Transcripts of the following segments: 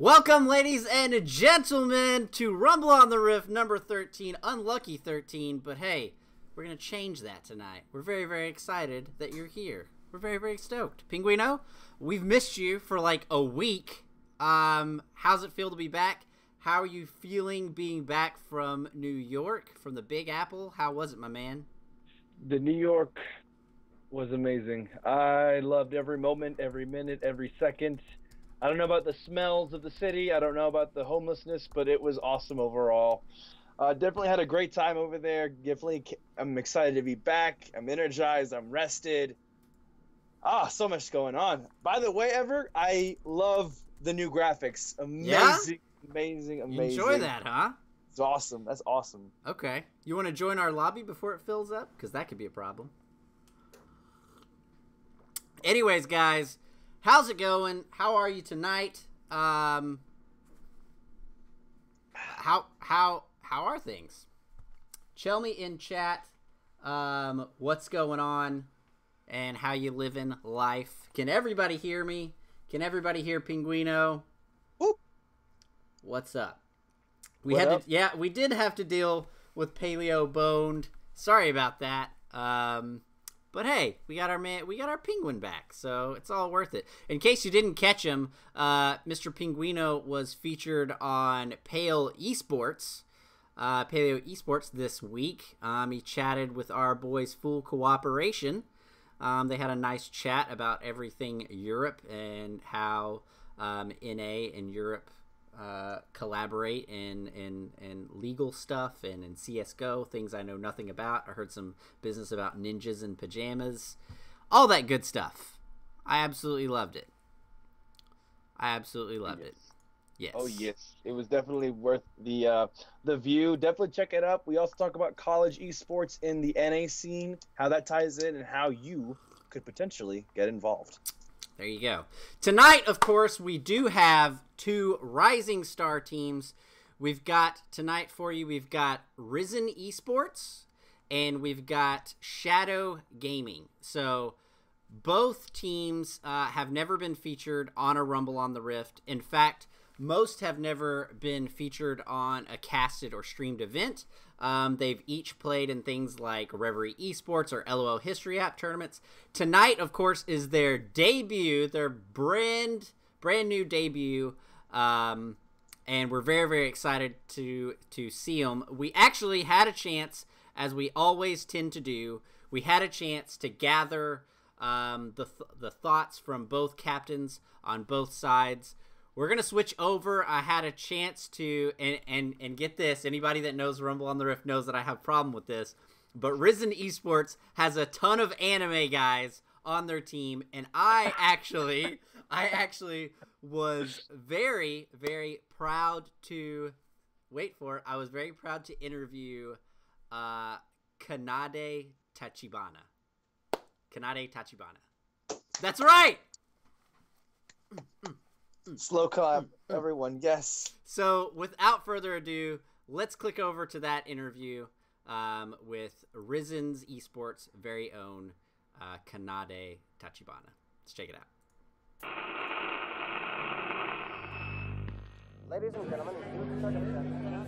Welcome, ladies and gentlemen, to Rumble on the Rift number 13, unlucky 13, but hey, we're going to change that tonight. We're very, very excited that you're here. We're very, very stoked. Penguino, we've missed you for like a week. How's it feel to be back? How are you feeling being back from New York, from the Big Apple? How was it, my man? The New York was amazing. I loved every moment, every minute, every second. I don't know about the smells of the city. I don't know about the homelessness, but it was awesome overall. Definitely had a great time over there. I'm excited to be back. I'm energized. I'm rested. So much going on. By the way, I love the new graphics. Yeah? Amazing, amazing, You amazing. enjoy that, huh? It's awesome. That's awesome. Okay. You want to join our lobby before it fills up? Because that could be a problem. Anyways, guys, how's it going? How are you tonight? How are things? Tell me in chat what's going on and how you living life. Can everybody hear me? Can everybody hear Penguino? Whoop. What's up? We did have to deal with Paleo boned. Sorry about that. But hey, we got our penguin back, so it's all worth it. In case you didn't catch him, Mr. Penguino was featured on Paleo eSports this week. He chatted with our boys Full Cooperation. They had a nice chat about everything Europe and how NA and Europe collaborate in legal stuff and in CSGO, things I know nothing about. I heard some business about ninjas and pajamas, all that good stuff. I absolutely loved it. Yes. Oh yes, it was definitely worth the view. Definitely check it up. We also talk about college esports in the NA scene, how that ties in, and how you could potentially get involved. There you go. Tonight, of course, we do have two Rising Star teams. We've got tonight for you, we've got Rizen eSports and we've got Shadow Gaming. So both teams have never been featured on a Rumble on the Rift. In fact, most have never been featured on a casted or streamed event. They've each played in things like Reverie Esports or LOL History App tournaments. Tonight, of course, is their debut, their brand new debut, and we're very, very excited to see them. We actually had a chance, as we always tend to do, we had a chance to gather the thoughts from both captains on both sides. We're going to switch over. I had a chance to, and get this, anybody that knows Rumble on the Rift knows that I have a problem with this, but Rizen Esports has a ton of anime guys on their team, and I actually was very, very proud to, I was very proud to interview Kanade Tachibana. That's right! Slow clap, everyone. Yes. So, without further ado, let's click over to that interview with Rizen's Esports' very own Kanade Tachibana. Let's check it out. Ladies and gentlemen,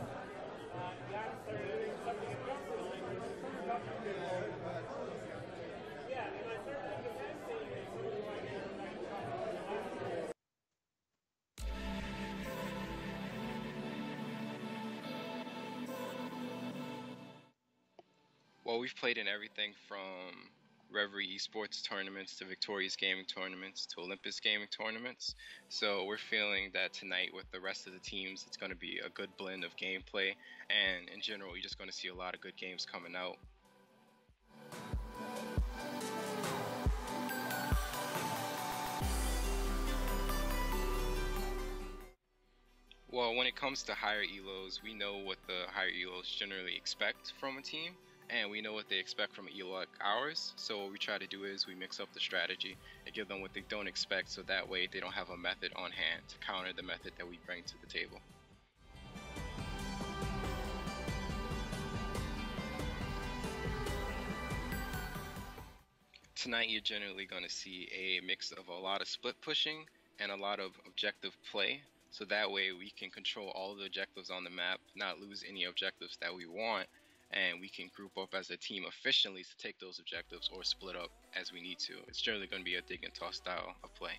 Well, we've played in everything from Reverie Esports tournaments to Victorious Gaming tournaments to Olympus Gaming tournaments. So we're feeling that tonight with the rest of the teams, it's going to be a good blend of gameplay. And in general, you're just going to see a lot of good games coming out. Well, when it comes to higher ELOs, we know what the higher ELOs generally expect from a team. And we know what they expect from an ELO like ours, so what we try to do is we mix up the strategy and give them what they don't expect, so that way they don't have a method on hand to counter the method that we bring to the table. Tonight you're generally going to see a mix of a lot of split pushing and a lot of objective play. So that way we can control all the objectives on the map, not lose any objectives that we want, and we can group up as a team efficiently to take those objectives or split up as we need to. It's generally going to be a dig and toss style of play.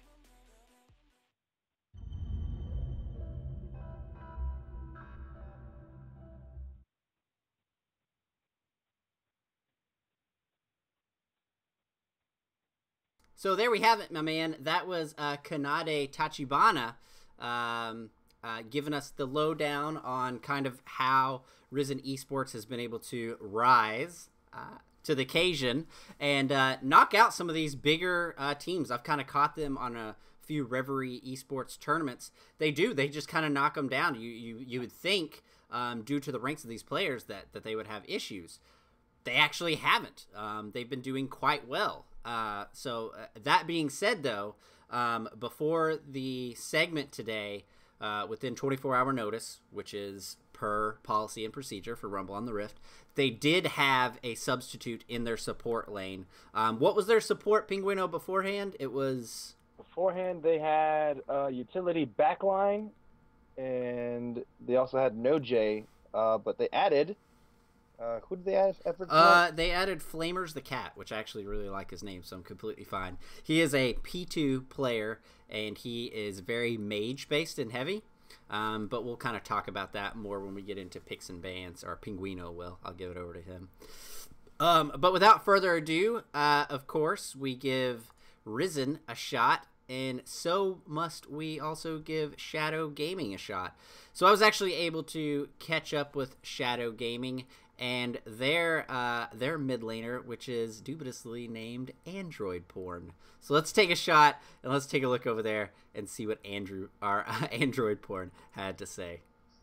So there we have it, my man. That was Kanade Tachibana giving us the lowdown on kind of how Rizen eSports has been able to rise to the occasion and knock out some of these bigger teams. I've kind of caught them on a few Reverie eSports tournaments. They just kind of knock them down. You would think, due to the ranks of these players, that they would have issues. They actually haven't. They've been doing quite well. So that being said, though, before the segment today, within 24-hour notice, which is per policy and procedure for Rumble on the Rift, they did have a substitute in their support lane. What was their support, Penguino, beforehand? It was... Beforehand, they had utility backline, and they also had no J, but they added... who did they add? They added Flamers the Cat, which I actually really like his name, so I'm completely fine. He is a P2 player, and he is very mage-based and heavy. But we'll kind of talk about that more when we get into picks and bans, or Penguino will. I'll give it over to him. But without further ado, of course, we give Rizen a shot, and so must we also give Shadow Gaming a shot. So I was actually able to catch up with Shadow Gaming and their mid laner, which is dubiously named Android Porn. So let's take a shot and let's take a look over there and see what Android Porn had to say.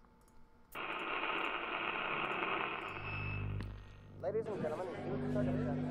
Ladies and gentlemen, huge circumstances.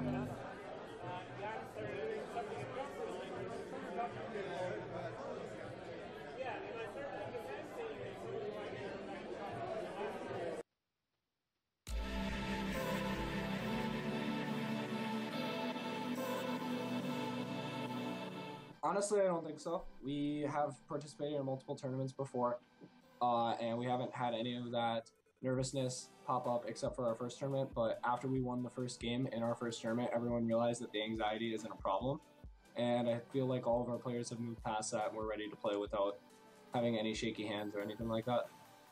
Honestly, I don't think so. We have participated in multiple tournaments before, and we haven't had any of that nervousness pop up except for our first tournament. But after we won the first game in our first tournament, everyone realized that the anxiety isn't a problem. And I feel like all of our players have moved past that and we're ready to play without having any shaky hands or anything like that.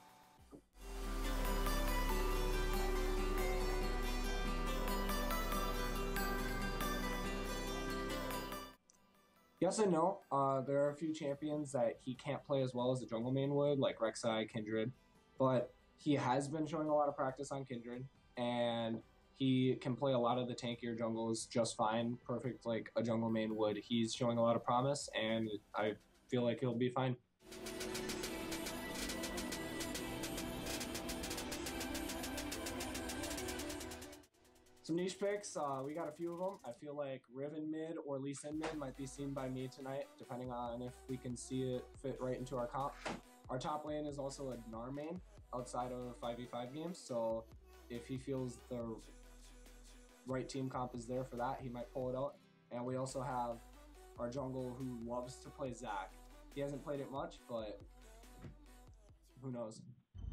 Yes and no. There are a few champions that he can't play as well as the jungle main would, like Rek'Sai, Kindred, but he has been showing a lot of practice on Kindred, and he can play a lot of the tankier jungles just fine, perfect like a jungle main would. He's showing a lot of promise, and I feel like he'll be fine. Some niche picks, we got a few of them. I feel like Riven mid or Lee Sin mid might be seen by me tonight, depending on if we can see it fit right into our comp. Our top lane is also a Gnar main outside of 5v5 games, so if he feels the right team comp is there for that, he might pull it out. And we also have our jungle who loves to play Zac. He hasn't played it much, but who knows.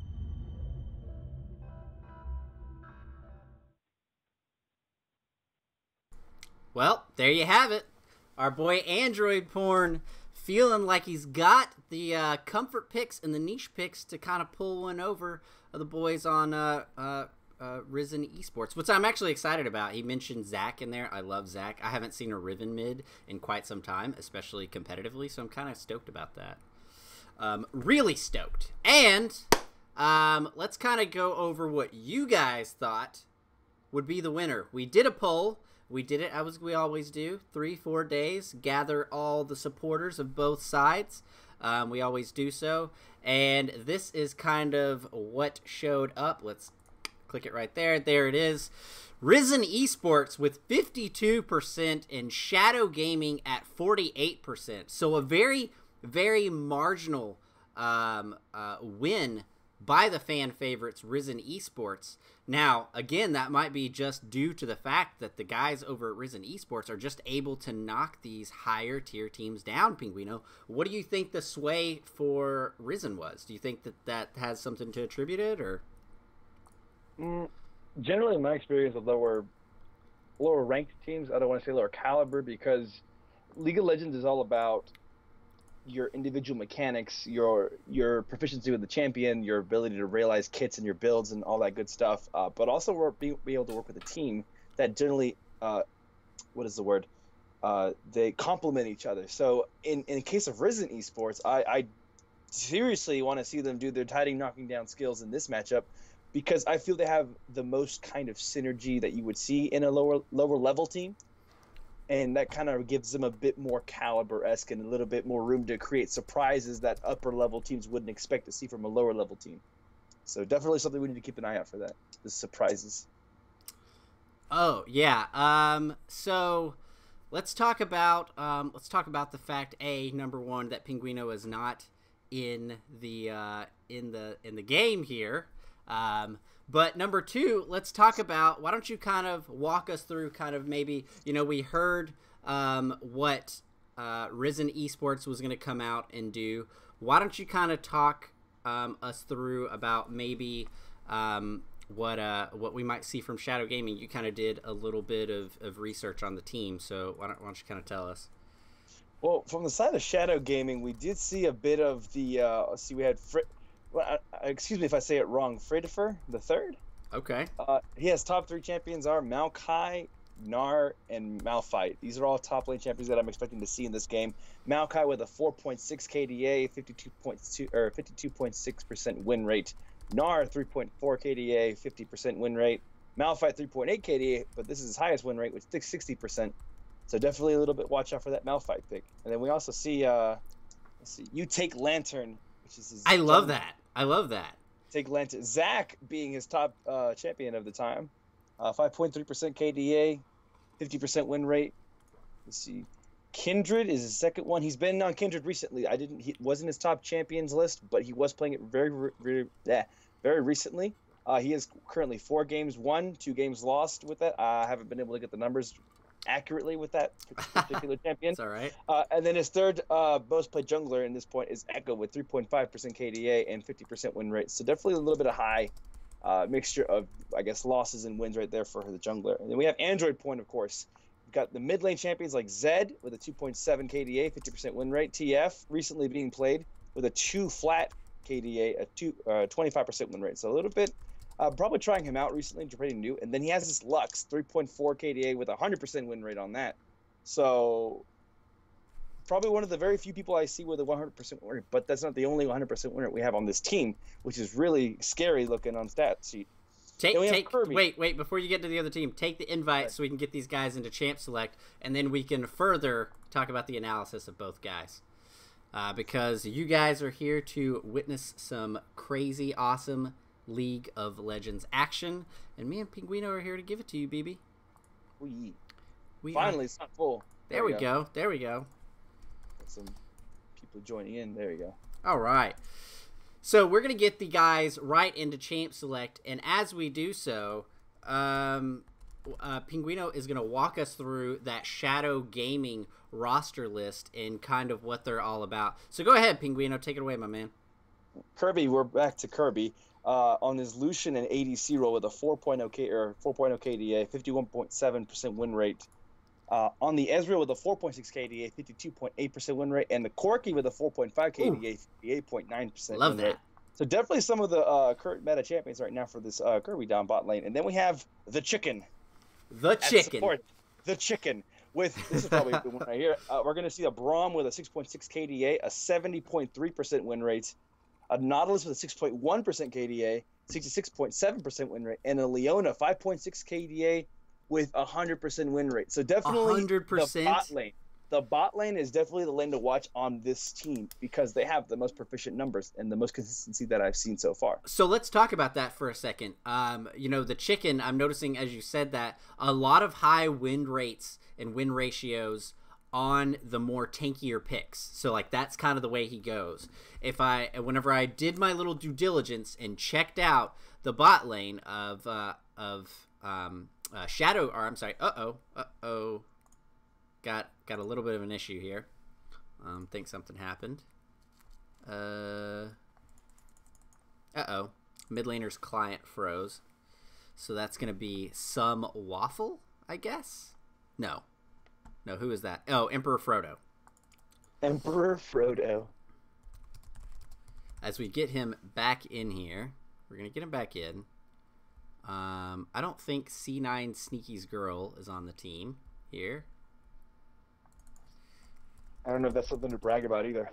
Well, there you have it. Our boy Android Porn feeling like he's got the comfort picks and the niche picks to kind of pull one over the boys on Rizen eSports, which I'm actually excited about. He mentioned Zac in there. I love Zac. I haven't seen a Riven mid in quite some time, especially competitively, so I'm kind of stoked about that. Really stoked. And let's kind of go over what you guys thought would be the winner. We did a poll. We did it as we always do, 3-4 days, gather all the supporters of both sides. We always do so. And this is kind of what showed up. Let's click it right there. There it is. Rizen eSports with 52% and Shadow Gaming at 48%. So a very, very marginal win by the fan favorites Rizen eSports. Now, again, that might be just due to the fact that the guys over at Rizen eSports are just able to knock these higher tier teams down, Penguino. What do you think the sway for Rizen was? Do you think that that has something to attribute it, or? Generally, in my experience with lower ranked teams, I don't want to say lower caliber, because League of Legends is all about your individual mechanics, your proficiency with the champion, your ability to realize kits and your builds and all that good stuff. But also be able to work with a team that generally, they complement each other. So in case of Rizen Esports, I seriously want to see them do their tiding knocking down skills in this matchup, because I feel they have the most kind of synergy that you would see in a lower level team. And that kind of gives them a bit more caliber-esque and a little bit more room to create surprises that upper level teams wouldn't expect to see from a lower level team. So definitely something we need to keep an eye out for, that, the surprises. Oh yeah. So let's talk about the fact, number one, that Penguino is not in the game here. But number two, let's talk about, why don't you kind of walk us through kind of maybe, we heard what Rizen Esports was going to come out and do. Why don't you kind of talk us through about maybe what we might see from Shadow Gaming? You kind of did a little bit of research on the team, so why don't you kind of tell us? Well, from the side of Shadow Gaming, we did see a bit of the, we had excuse me if I say it wrong, Fredifer the third. Okay. He has top 3 champions are Maokai, Gnar, and Malphite. These are all top lane champions that I'm expecting to see in this game. Maokai with a 4.6 KDA, 52.6% win rate. Gnar 3.4 KDA, 50% win rate. Malphite 3.8 KDA, but this is his highest win rate with 60%. So definitely a little bit watch out for that Malphite pick. And then we also see You Take Lantern, which is his I love that. Take Lantern. Zach being his top champion of the time. 5.3% KDA, 50% win rate. Let's see. Kindred is his second one. He's been on Kindred recently. He wasn't his top champions list, but he was playing it very recently. He is currently 4 games won, 2 games lost with that. I haven't been able to get the numbers accurately with that particular champion. It's all right. And then his third most played jungler in this point is Echo with 3.5% KDA and 50% win rate. So definitely a little bit of high mixture of, I guess, losses and wins right there for the jungler. And then we have Android Point, of course. We've got the mid lane champions like Zed with a 2.7 KDA, 50% win rate. TF recently being played with a 2 flat KDA, a 25% win rate. So a little bit. Probably trying him out recently, pretty new. And then he has this Lux, 3.4 KDA with a 100% win rate on that. So probably one of the very few people I see with a 100% win rate, but that's not the only 100% win rate we have on this team, which is really scary looking on stat sheet. Wait, before you get to the other team, take the invite so we can get these guys into Champ Select, and then we can further talk about the analysis of both guys. Because you guys are here to witness some crazy, awesome League of Legends action, and me and Penguino are here to give it to you, BB. Finally, it's not full. There we go. Got some people joining in. There you go. All right. So we're going to get the guys right into Champ Select, and as we do so, Penguino is going to walk us through that Shadow Gaming roster list and kind of what they're all about. So go ahead, Penguino. Take it away, my man. Kirby, we're back to Kirby. On his Lucian and ADC role with a 4.0 KDA, 51.7% win rate. On the Ezreal with a 4.6 KDA, 52.8% win rate, and the Corki with a 4.5 KDA, 58.9% Love win rate. So definitely some of the current meta champions right now for this Kirby down bot lane. And then we have the Chicken. The Chicken. The Chicken. This is probably the one right here. We're going to see a Braum with a 6.6 KDA, a 70.3% win rate. A Nautilus with a 6.1% KDA, 66.7% win rate, and a Leona 5.6 KDA with 100% win rate. So definitely 100%. The bot lane is definitely the lane to watch on this team because they have the most proficient numbers and the most consistency that I've seen so far. So let's talk about that for a second. The Chicken, I'm noticing as you said that a lot of high win rates and win ratios on the more tankier picks. So like that's kind of the way he goes. Whenever I did my little due diligence and checked out the bot lane of Shadow, or I'm sorry, got a little bit of an issue here. Think something happened. Mid laner's client froze. So that's going to be some waffle, I guess? No, who is that? Oh, Emperor Frodo. Emperor Frodo. As we get him back in here, we're going to get him back in. I don't think C9 Sneaky's girl is on the team here. I don't know if that's something to brag about either.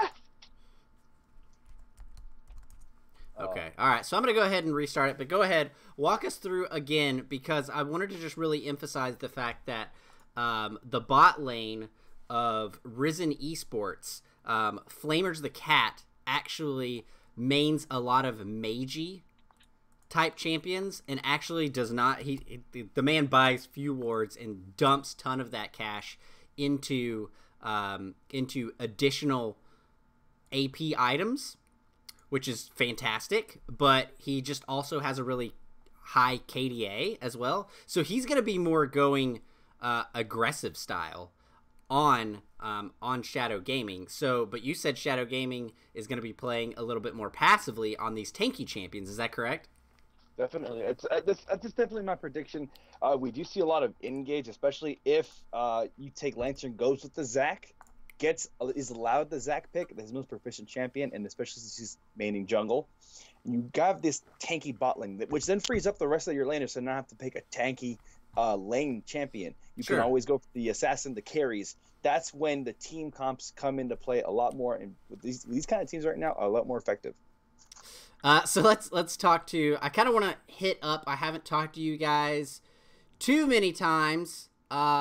Okay. All right. So I'm going to go ahead and restart it, but go ahead, walk us through again, because I wanted to just really emphasize the fact that the bot lane of Rizen eSports, Flamers the Cat actually mains a lot of magey type champions and actually does not, the man buys few wards and dumps ton of that cash into additional AP items, which is fantastic, but he just also has a really high KDA as well. So he's going to be more going aggressive style on Shadow Gaming. So, but you said Shadow Gaming is going to be playing a little bit more passively on these tanky champions. Is that correct? Definitely. That's definitely my prediction. We do see a lot of engage, especially if you take Lantern goes with the Zac. Is allowed the Zac pick, his most proficient champion, and especially since he's maining jungle. You got this tanky bot lane, which then frees up the rest of your laners, so you don't have to pick a tanky lane champion. You can always go for the assassin, the carries. That's when the team comps come into play a lot more, and with these kind of teams right now are a lot more effective. So let's talk to. I kind of want to hit up. I haven't talked to you guys too many times.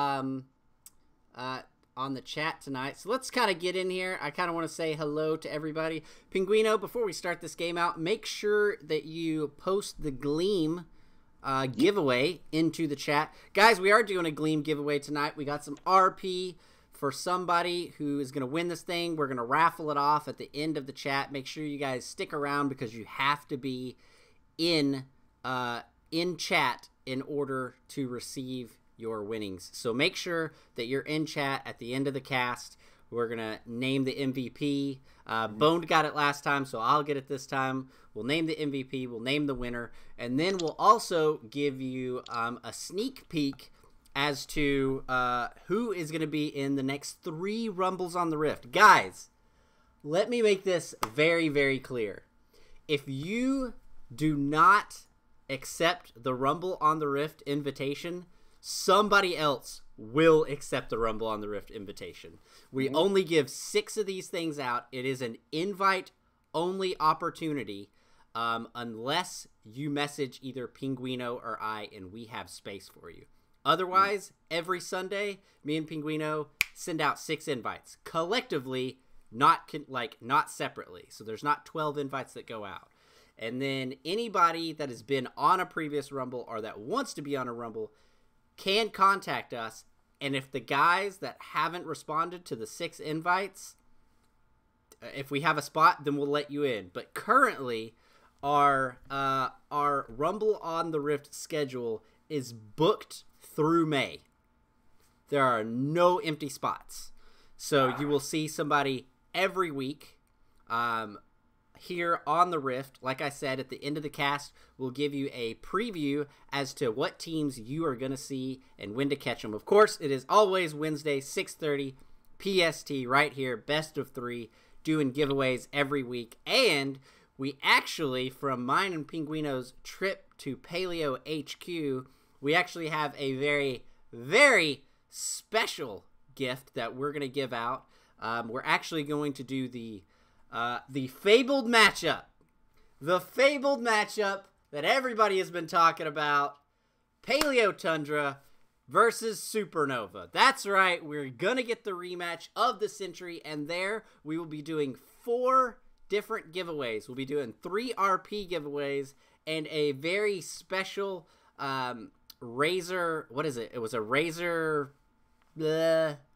On the chat tonight. So let's kind of get in here. I kind of want to say hello to everybody. Penguino, before we start this game out, make sure that you post the Gleam giveaway into the chat. Guys, we are doing a Gleam giveaway tonight. We got some RP for somebody who is going to win this thing. We're going to raffle it off at the end of the chat. Make sure you guys stick around because you have to be in chat in order to receive your winnings. So make sure that you're in chat at the end of the cast. We're going to name the MVP. Boned got it last time, so I'll get it this time. We'll name the MVP. We'll name the winner. And then we'll also give you a sneak peek as to who is going to be in the next 3 Rumbles on the Rift. Guys, let me make this very, very clear. If you do not accept the Rumble on the Rift invitation, somebody else will accept the Rumble on the Rift invitation. We only give 6 of these things out. It is an invite-only opportunity unless you message either Penguino or I, and we have space for you. Otherwise, every Sunday, me and Penguino send out 6 invites. Collectively, not separately. So there's not 12 invites that go out. And then anybody that has been on a previous Rumble or that wants to be on a Rumble can contact us, and if the guys that haven't responded to the 6 invites, if we have a spot, then we'll let you in. But currently, our Rumble on the Rift schedule is booked through May. There are no empty spots, so you will see somebody every week. Here on the Rift, like I said, at the end of the cast, we'll give you a preview as to what teams you are going to see and when to catch them. Of course, it is always Wednesday, 6:30 PST, right here, best of 3, doing giveaways every week. And we actually, from mine and Penguino's trip to Paleo HQ, we actually have a very, very special gift that we're going to give out. We're actually going to do the fabled matchup. The fabled matchup that everybody has been talking about. Paleo Tundra versus Supernova. That's right. We're going to get the rematch of the century. And there we will be doing 4 different giveaways. We'll be doing 3 RP giveaways and a very special Razor. What is it? It was a Razor.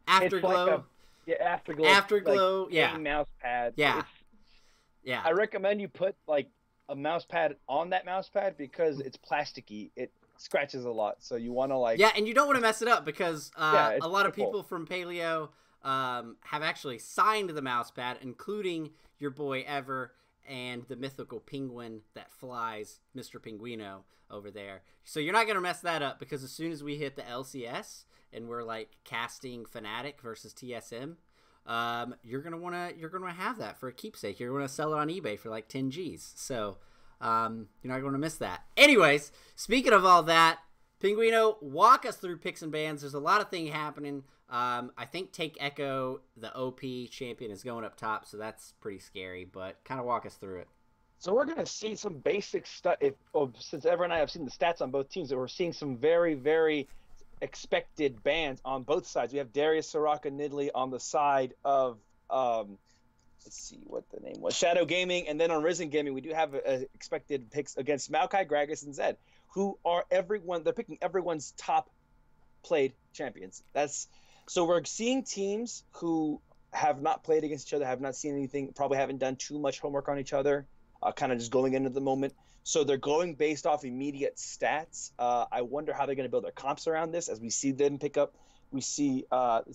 Afterglow. Like Afterglow. Afterglow, like, yeah. mouse pad. Yeah. Yeah. I recommend you put like a mouse pad on that mouse pad because it's plasticky. It scratches a lot, so you want to like. Yeah, and you don't want to mess it up because a lot of triple. people from Paleo have actually signed the mouse pad, including your boy Ever and the mythical penguin that flies, Mr. Penguino over there. So you're not gonna mess that up because as soon as we hit the LCS and we're like casting Fnatic versus TSM, you're gonna wanna have that for a keepsake. You're gonna sell it on eBay for like 10 G's. So you're not gonna miss that. Anyways, speaking of all that, Penguino, walk us through picks and bans. There's a lot of things happening. I think Take Echo, the OP champion, is going up top, so that's pretty scary. But kind of walk us through it. So we're gonna see some basic stuff. Since Ever and I have seen the stats on both teams, that we're seeing some very, very expected bans on both sides. We have Darius, Soraka, Nidley on the side of let's see what the name was, Shadow Gaming, and then on Rizen Gaming we do have expected picks against Maokai, Gragas, and Zed, who are they're picking everyone's top played champions. So we're seeing teams who have not played against each other, have not seen anything, probably haven't done too much homework on each other, kind of just going into the moment. So they're going based off immediate stats. I wonder how they're going to build their comps around this as we see them pick up. We see,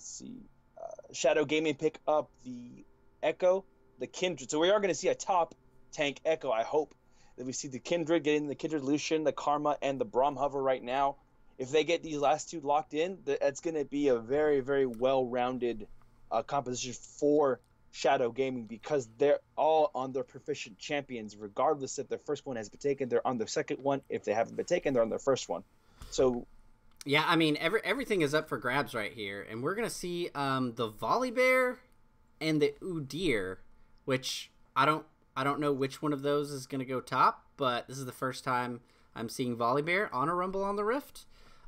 Shadow Gaming pick up the Echo, the Kindred. So we are going to see a top tank Echo, I hope. That we see the Kindred getting the Kindred Lucian, the Karma, and the Braum Hover right now. If they get these last two locked in, that's going to be a very, very well-rounded composition for Shadow Gaming because they're all on their proficient champions, regardless if their first one has been taken, they're on their second one. If they haven't been taken, they're on their first one. So, yeah, I mean, everything is up for grabs right here, and we're gonna see the Volibear and the Udyr, which I don't know which one of those is gonna go top, but this is the first time I'm seeing Volibear on a Rumble on the Rift.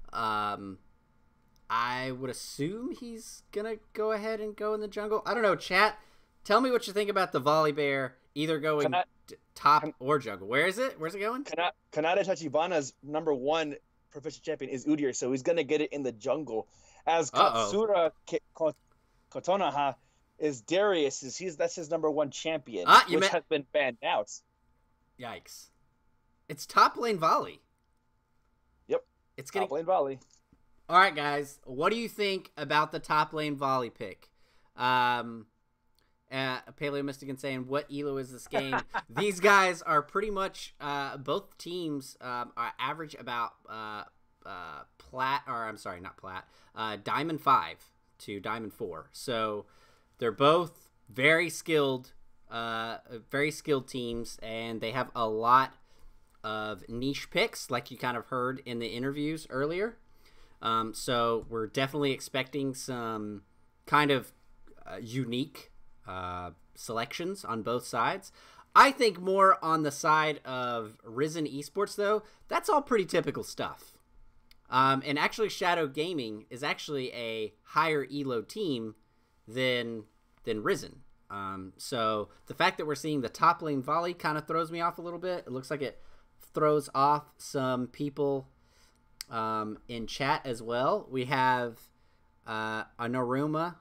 I would assume he's gonna go ahead and go in the jungle. I don't know, chat. Tell me what you think about the Volibear either going top or jungle. Where is it? Where's it going? Kanata Tachibana's number one proficient champion is Udyr, so he's gonna get it in the jungle. As Katsura Kotonaha is Darius, that's his number one champion, which has been banned out. Yikes! It's top lane volley. Yep, it's getting top lane volley. All right, guys, what do you think about the top lane volley pick? Paleo Mystican saying, what elo is this game? These guys are pretty much, both teams are average about Diamond 5 to Diamond 4. So they're both very skilled teams, and they have a lot of niche picks, like you kind of heard in the interviews earlier. So we're definitely expecting some kind of unique selections on both sides. I think more on the side of Rizen eSports, though. That's all pretty typical stuff. And actually, Shadow Gaming is actually a higher elo team than Rizen. So the fact that we're seeing the top lane volley kind of throws me off a little bit. It looks like it throws off some people in chat as well. We have Anoruma.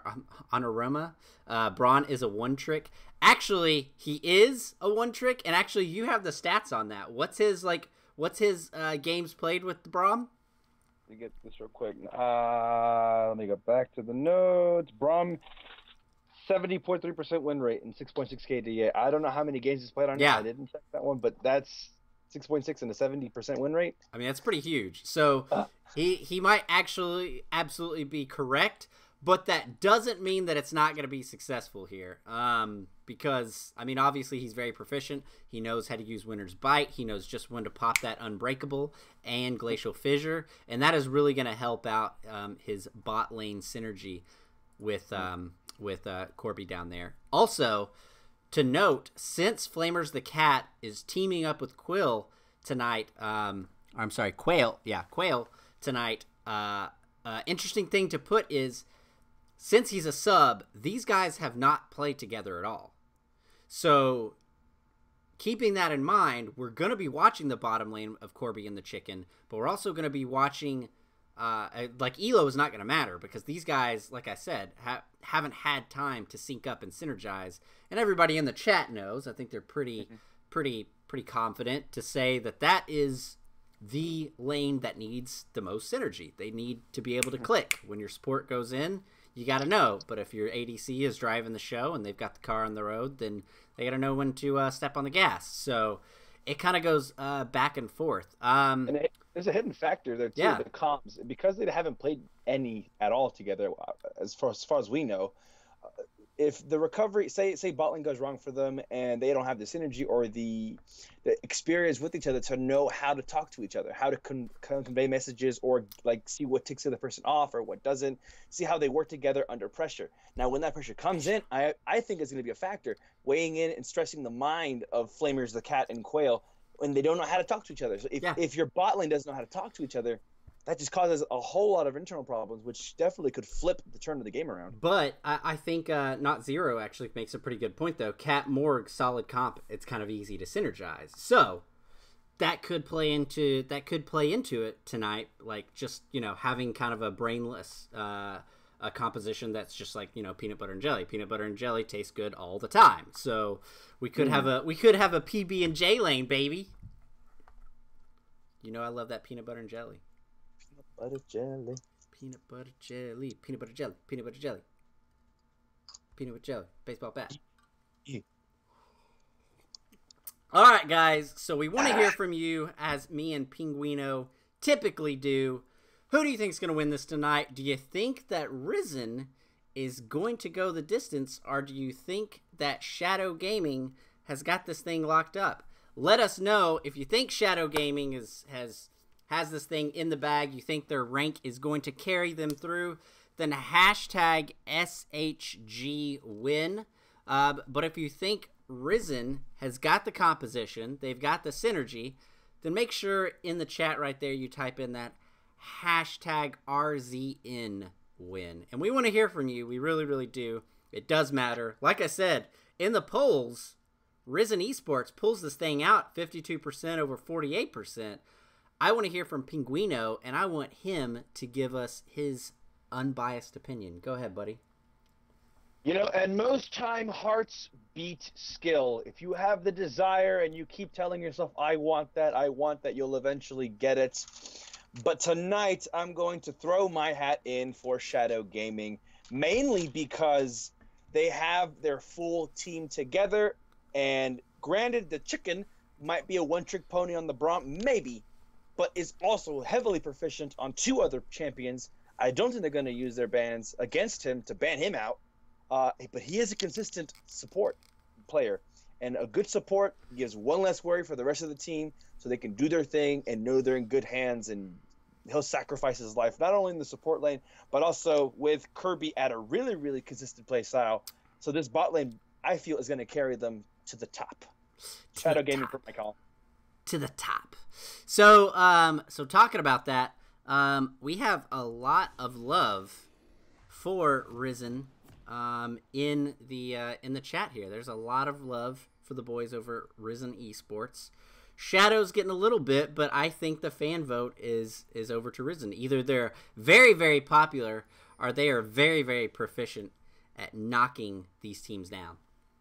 Braun is a one trick. Actually, he is a one trick, and actually you have the stats on that. What's his games played with the Braum? Let me get this real quick. Let me go back to the notes. Braum, 70.3% win rate and 6.6 KDA. I don't know how many games he's played on. Yeah. I didn't check that one, but that's 6.6 and a 70% win rate. I mean, that's pretty huge. So he might actually absolutely be correct, but that doesn't mean that it's not going to be successful here. Because, I mean, obviously he's very proficient. He knows how to use Winter's Bite. He knows just when to pop that Unbreakable and Glacial Fissure. And that is really going to help out his bot lane synergy with Corby down there. Also, to note, since Flamers the Cat is teaming up with Quail tonight, Quail tonight, interesting thing to put is, since he's a sub, these guys have not played together at all. So, keeping that in mind, we're going to be watching the bottom lane of Corby and the Chicken, but we're also going to be watching like Elo is not going to matter because these guys, like I said, haven't had time to sync up and synergize. And everybody in the chat knows. I think they're pretty confident to say that is the lane that needs the most synergy. They need to be able to click when your support goes in. You got to know. But if your ADC is driving the show and they've got the car on the road, then they got to know when to step on the gas. So it kind of goes back and forth. And there's a hidden factor there too. Yeah. The comms, because they haven't played any at all together, as far as we know. If the recovery, say bot lane goes wrong for them, and they don't have the synergy or the experience with each other to know how to talk to each other, how to convey messages, or like see what ticks the other person off or what doesn't, see how they work together under pressure. Now, when that pressure comes in, I think it's going to be a factor, weighing in and stressing the mind of Flamers, the cat, and Quail when they don't know how to talk to each other. So if your bot lane doesn't know how to talk to each other, that just causes a whole lot of internal problems, which definitely could flip the turn of the game around. But I think Not Zero actually makes a pretty good point, though. Cat Morg, solid comp. It's kind of easy to synergize. So that could play into it tonight, like just, having kind of a brainless a composition that's just like, peanut butter and jelly. Peanut butter and jelly tastes good all the time. So we could have a PB and J lane, baby. I love that peanut butter and jelly. Butter jelly. Peanut butter jelly. Peanut butter jelly. Peanut butter jelly. Peanut butter jelly. Baseball bat. Yeah. All right, guys. So we want to hear from you, as me and Penguino typically do. Who do you think is going to win this tonight? Do you think that Rizen is going to go the distance, or do you think that Shadow Gaming has got this thing locked up? Let us know if you think Shadow Gaming has this thing in the bag, you think their rank is going to carry them through, then hashtag SHGWin. But if you think Rizen has got the composition, they've got the synergy, then make sure in the chat right there you type in that hashtag RZNWin. And we want to hear from you. We really, really do. It does matter. Like I said, in the polls, Rizen eSports pulls this thing out 52% over 48%. I want to hear from Penguino, and I want him to give us his unbiased opinion. Go ahead, buddy. And most time, hearts beat skill. If you have the desire and you keep telling yourself, I want that, you'll eventually get it. But tonight, I'm going to throw my hat in for Shadow Gaming, mainly because they have their full team together, and granted, the chicken might be a one-trick pony on the Braum, maybe, but is also heavily proficient on two other champions. I don't think they're going to use their bans against him to ban him out, but he is a consistent support player, and a good support gives one less worry for the rest of the team so they can do their thing and know they're in good hands, and he'll sacrifice his life, not only in the support lane, but also with Kirby at a really, really consistent play style. So this bot lane, I feel, is going to carry them to the top. Shadow Gaming for my call. To the top. So talking about that, we have a lot of love for Rizen in the chat here. There's a lot of love for the boys over at Rizen eSports. Shadow's getting a little bit, but I think the fan vote is over to Rizen. Either they're very, very popular, or they are very, very proficient at knocking these teams down.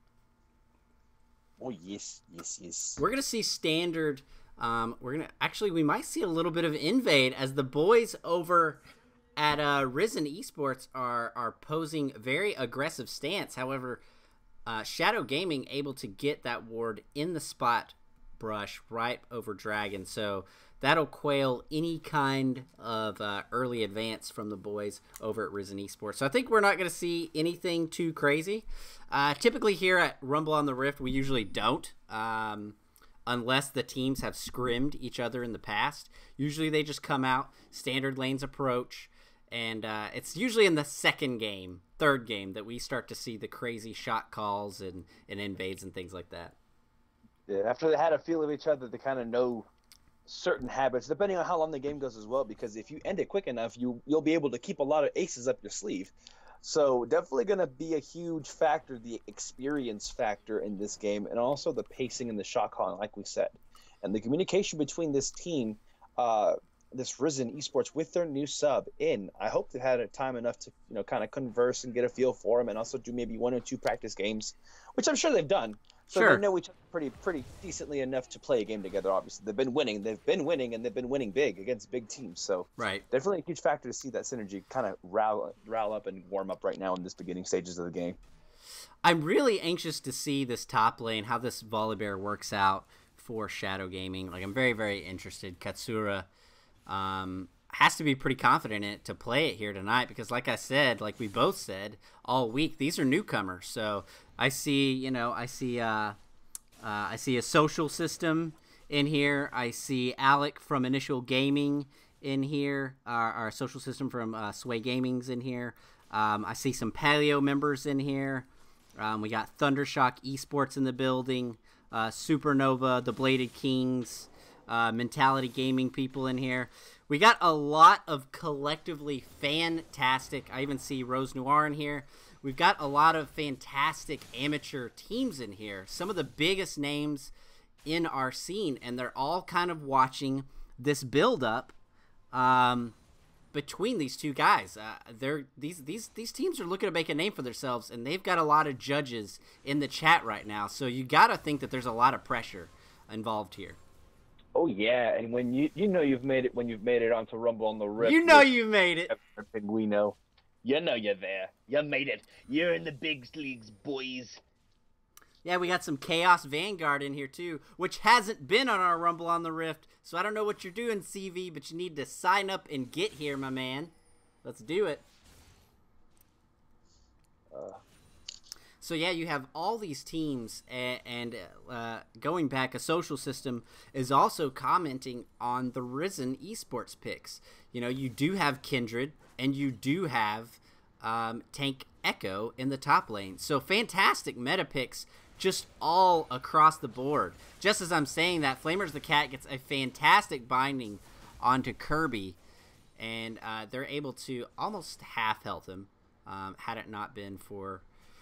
Oh, yes. We're going to see standard. We might see a little bit of invade as the boys over at Rizen eSports are posing very aggressive stance. However, Shadow Gaming able to get that ward in the spot brush right over Dragon. So that'll quail any kind of early advance from the boys over at Rizen eSports. So I think we're not going to see anything too crazy. Typically here at Rumble on the Rift, we usually don't. Unless the teams have scrimmed each other in the past. Usually they just come out, standard lanes approach, and it's usually in the third game, that we start to see the crazy shot calls and invades and things like that. Yeah, after they had a feel of each other, they kind of know certain habits, depending on how long the game goes as well, because if you end it quick enough, you'll be able to keep a lot of aces up your sleeve. So definitely going to be a huge factor, the experience factor in this game, and also the pacing and the shot calling, like we said. And the communication between this team, this Rizen eSports with their new sub in. I hope they've had time enough to, kind of converse and get a feel for them, and also do maybe 1 or 2 practice games, which I'm sure they've done. So Sure. they know each other pretty decently enough to play a game together. Obviously, they've been winning, and they've been winning big against big teams. So Right. definitely a huge factor to see that synergy kind of rile up and warm up right now in this beginning stages of the game. I'm really anxious to see this top lane, how this Volibear works out for Shadow Gaming. Like, I'm very, very interested. Katsura has to be pretty confident in it to play it here tonight because, like I said, like we both said all week, these are newcomers. So I see, I see a social system in here. I see Alec from Initial Gaming in here. Our social system from Sway Gaming's in here. I see some Paleo members in here. We got Thundershock eSports in the building. Supernova, the Bladed Kings, Mentality Gaming people in here. We got a lot of collectively fantastic. I even see Rose Noir in here. We've got a lot of fantastic amateur teams in here. Some of the biggest names in our scene, and they're all kind of watching this build-up between these two guys. These teams are looking to make a name for themselves, and they've got a lot of judges in the chat right now. So you got to think that there's a lot of pressure involved here. Oh yeah, and when you've made it when you've made it onto Rumble on the Rift. You know you made it. Penguino. You know you're there. You made it. You're in the big leagues, boys. Yeah, we got some Chaos Vanguard in here too, which hasn't been on our Rumble on the Rift. So I don't know what you're doing, CV, but you need to sign up and get here, my man. Let's do it. So yeah, you have all these teams, and going back, a social system is also commenting on the Rizen eSports picks. You do have Kindred, and you do have Tank Echo in the top lane. So fantastic meta picks just all across the board. Just as I'm saying that, Flamers the Cat gets a fantastic binding onto Kirby, and they're able to almost half health him had it not been for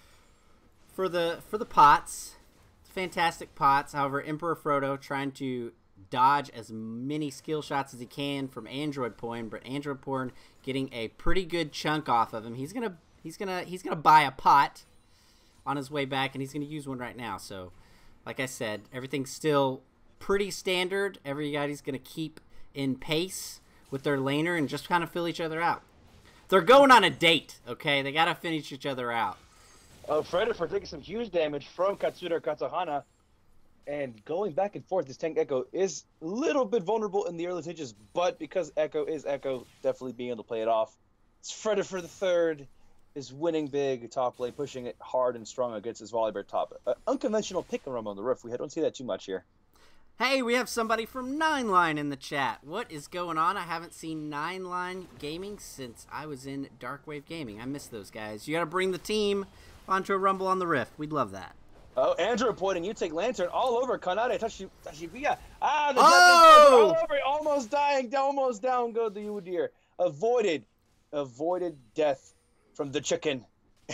the pots. Fantastic pots. However, Emperor Frodo trying to dodge as many skill shots as he can from Android Porn, but Android Porn getting a pretty good chunk off of him. He's gonna buy a pot on his way back, and he's gonna use one right now. So, like I said, everything's still pretty standard. Everybody's gonna keep in pace with their laner and just kind of fill each other out. They're going on a date, okay? They gotta finish each other out. Fred for taking some huge damage from Katsura Katsuhana, and going back and forth, this Tank Echo is a little bit vulnerable in the early stages, but because Echo is Echo, definitely being able to play it off. It's Fred for the third is winning big top lane, pushing it hard and strong against his Volibear top. Unconventional pick and run on the Rift. We don't see that too much here. Hey, we have somebody from Nine Line in the chat. What is going on? I haven't seen Nine Line Gaming since I was in Darkwave Gaming. I miss those guys. You got to bring the team onto a Rumble on the Rift. We'd love that. Oh, Andrew pointing, you take Lantern all over Kanade Tashibiya. Ah, the Oh! all over, almost dying, almost down go the Udyr. Avoided death from the chicken.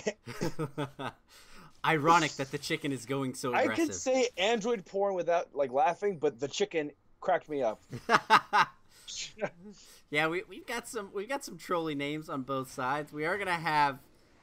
Ironic that the chicken is going so aggressive. I could say Android porn without laughing, but the chicken cracked me up. Yeah, we've got some trolly names on both sides. We are gonna have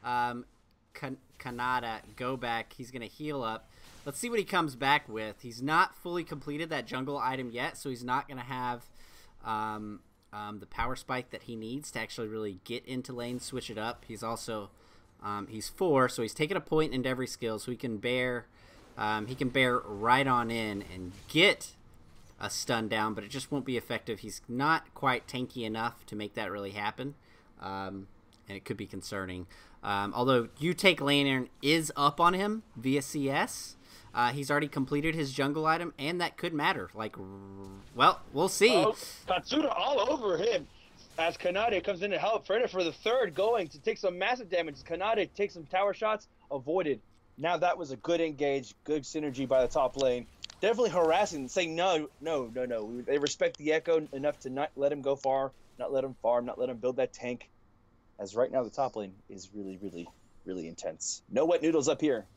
Kanada go back. He's gonna heal up. Let's see what he comes back with. He's not fully completed that jungle item yet, so he's not gonna have the power spike that he needs to actually really get into lane, switch it up. He's also he's 4, so he's taking a point into every skill, so he can bear right on in and get a stun down, but it just won't be effective. He's not quite tanky enough to make that really happen, and it could be concerning. Although You Take Lantern is up on him via CS. He's already completed his jungle item, and that could matter. Well, we'll see. Oh, Katsura all over him as Kanade comes in to help. Freda for the third going to take some massive damage. Kanade takes some tower shots, avoided. Now that was a good engage, good synergy by the top lane. Definitely harassing, saying no. They respect the Echo enough to not let him go far, not let him farm, not let him build that tank. As right now the top lane is really, really, really intense. No wet noodles up here.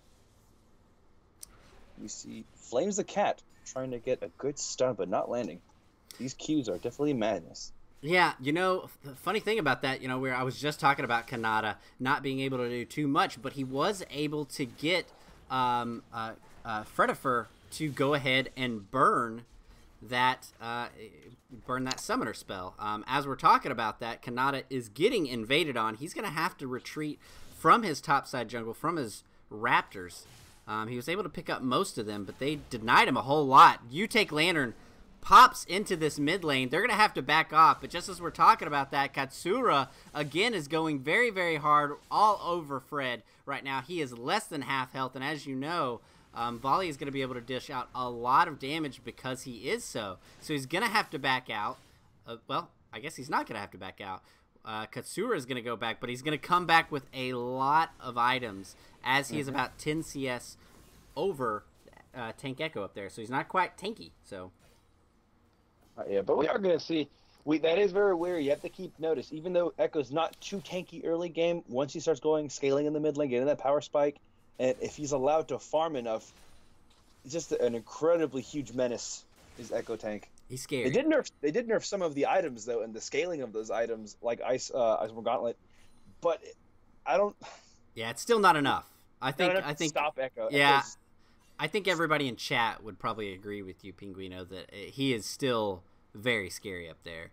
You see Flames the Cat trying to get a good stun, but not landing. These Qs are definitely madness. Yeah, the funny thing about that, where I was just talking about Kanata not being able to do too much, but he was able to get Fredifer to go ahead and burn that summoner spell. As we're talking about that, Kanata is getting invaded on. He's going to have to retreat from his topside jungle, from his raptors. He was able to pick up most of them, but they denied him a whole lot. You Take Lantern pops into this mid lane. They're going to have to back off, but just as we're talking about that, Katsura, again, is going very, very hard all over Fred right now. He is less than half health, and as you know, Volley is going to be able to dish out a lot of damage because he is so. So he's going to have to back out. Well, I guess he's not going to have to back out. Katsura is going to go back, but he's going to come back with a lot of items as he is about 10 CS over Tank Echo up there. So he's not quite tanky, so... Yeah, but we are going to see. That is very weird. You have to keep notice. Even though Echo's not too tanky early game, once he starts scaling in the mid lane, getting that power spike, and if he's allowed to farm enough, it's just an incredibly huge menace is Echo Tank. He's scary. They did nerf some of the items though, and the scaling of those items, like Ice Gauntlet, but I don't. Yeah, it's still not enough. I think stop Echo. Yeah. Echo's, I think everybody in chat would probably agree with you, Penguino, that he is still very scary up there.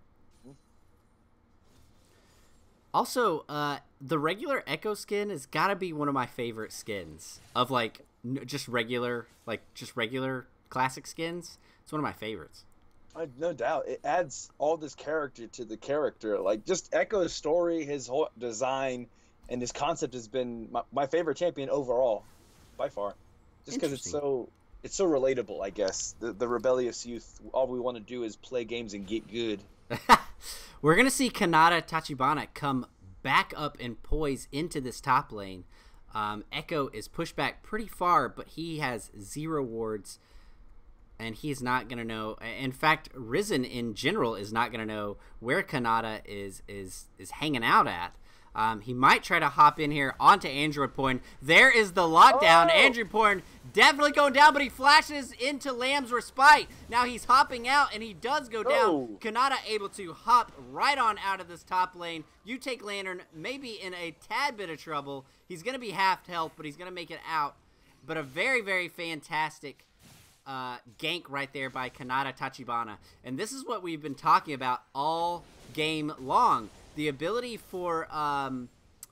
Also, the regular Echo skin has got to be one of my favorite skins of just regular classic skins. It's one of my favorites. No doubt, it adds all this character to the character. Like just Echo's story, his whole design, and his concept has been my favorite champion overall, by far. Just because it's so relatable, I guess. The rebellious youth, all we want to do is play games and get good. We're going to see Kanata Tachibana come back up and poise into this top lane. Echo is pushed back pretty far, but he has 0 wards, and he's not going to know. In fact, Rizen in general is not going to know where Kanata is hanging out at. He might try to hop in here onto Android Point. There is the lockdown. Oh! Android Point definitely going down, but he flashes into Lamb's Respite. Now he's hopping out, and he does go down. Kanata able to hop right on out of this top lane. You Take Lantern, maybe in a tad bit of trouble. He's going to be half health, but he's going to make it out. But a very, very fantastic gank right there by Kanata Tachibana. And this is what we've been talking about all game long. The ability for Rizen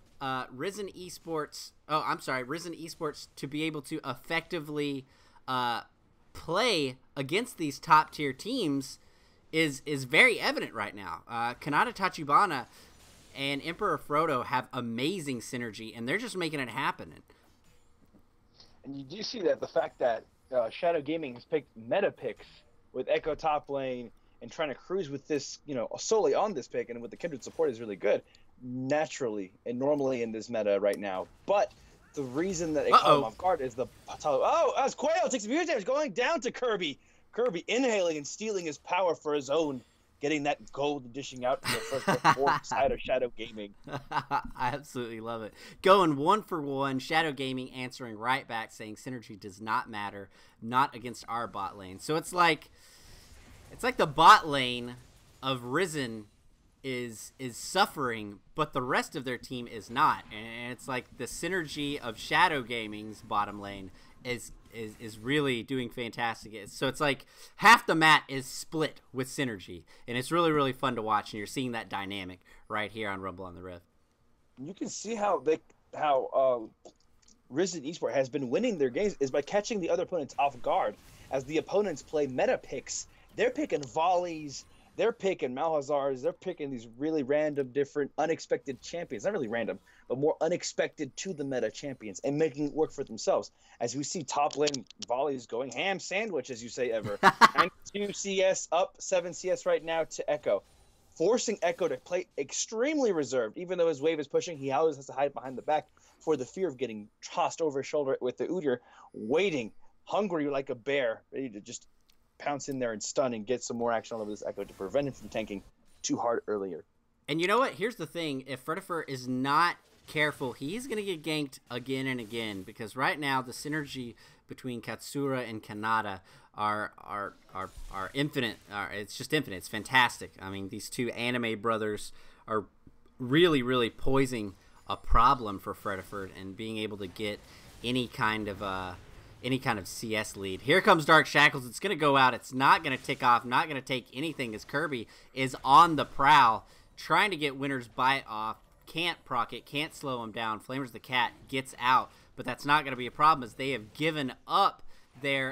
eSports to be able to effectively play against these top tier teams is very evident right now. Kanata Tachibana and Emperor Frodo have amazing synergy, and they're just making it happen. And you do see that the fact that Shadow Gaming has picked meta picks with Echo top lane and trying to cruise with this, solely on this pick and with the Kindred support is really good, naturally and normally in this meta right now. But the reason that it caught him off guard is as Quail takes abuse damage going down to Kirby. Kirby inhaling and stealing his power for his own, getting that gold and dishing out to the first side of Shadow Gaming. I absolutely love it. Going 1-for-1, Shadow Gaming answering right back saying synergy does not matter, not against our bot lane. So it's like the bot lane of Rizen is suffering, but the rest of their team is not. And it's like the synergy of Shadow Gaming's bottom lane is really doing fantastic. So it's like half the map is split with synergy, and it's really, really fun to watch, and you're seeing that dynamic right here on Rumble on the Rift. You can see how Rizen Esports has been winning their games is by catching the other opponents off guard. As the opponents play meta picks, they're picking volleys, they're picking Malhazars, they're picking these really random, different, unexpected champions. Not really random, but more unexpected to the meta champions and making it work for themselves. As we see top lane volleys going ham sandwich, as you say, Ever. 92 CS up, 7 CS right now to Echo. Forcing Echo to play extremely reserved. Even though his wave is pushing, he always has to hide behind the back for the fear of getting tossed over his shoulder with the Udyr, waiting, hungry like a bear, ready to just pounce in there and stun and get some more action all over this Echo to prevent him from tanking too hard earlier. And you know what? Here's the thing. If Fredifer is not careful, he's going to get ganked again and again, because right now the synergy between Katsura and Kanata are infinite. It's just infinite. It's fantastic. I mean, these two anime brothers are really, really poising a problem for Frediford and being able to get any kind of CS lead. Here comes Dark Shackles. It's going to go out. It's not going to tick off, not going to take anything as Kirby is on the prowl, trying to get Winter's Bite off. Can't proc it, can't slow him down. Flamers the Cat gets out, but that's not going to be a problem as they have given up their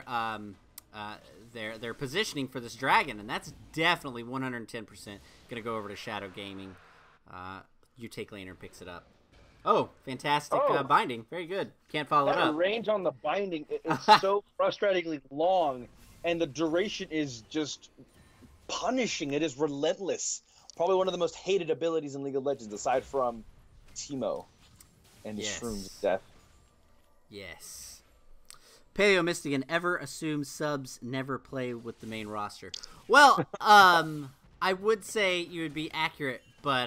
positioning for this dragon, and that's definitely 110% going to go over to Shadow Gaming. You take laner, picks it up. Oh, fantastic binding. Very good. Can't follow it up. The range on the binding is so frustratingly long, and the duration is just punishing. It is relentless. Probably one of the most hated abilities in League of Legends, aside from Teemo and Shroom's death. Yes. Paleo Mystigan, ever assume subs never play with the main roster? Well, I would say you would be accurate, but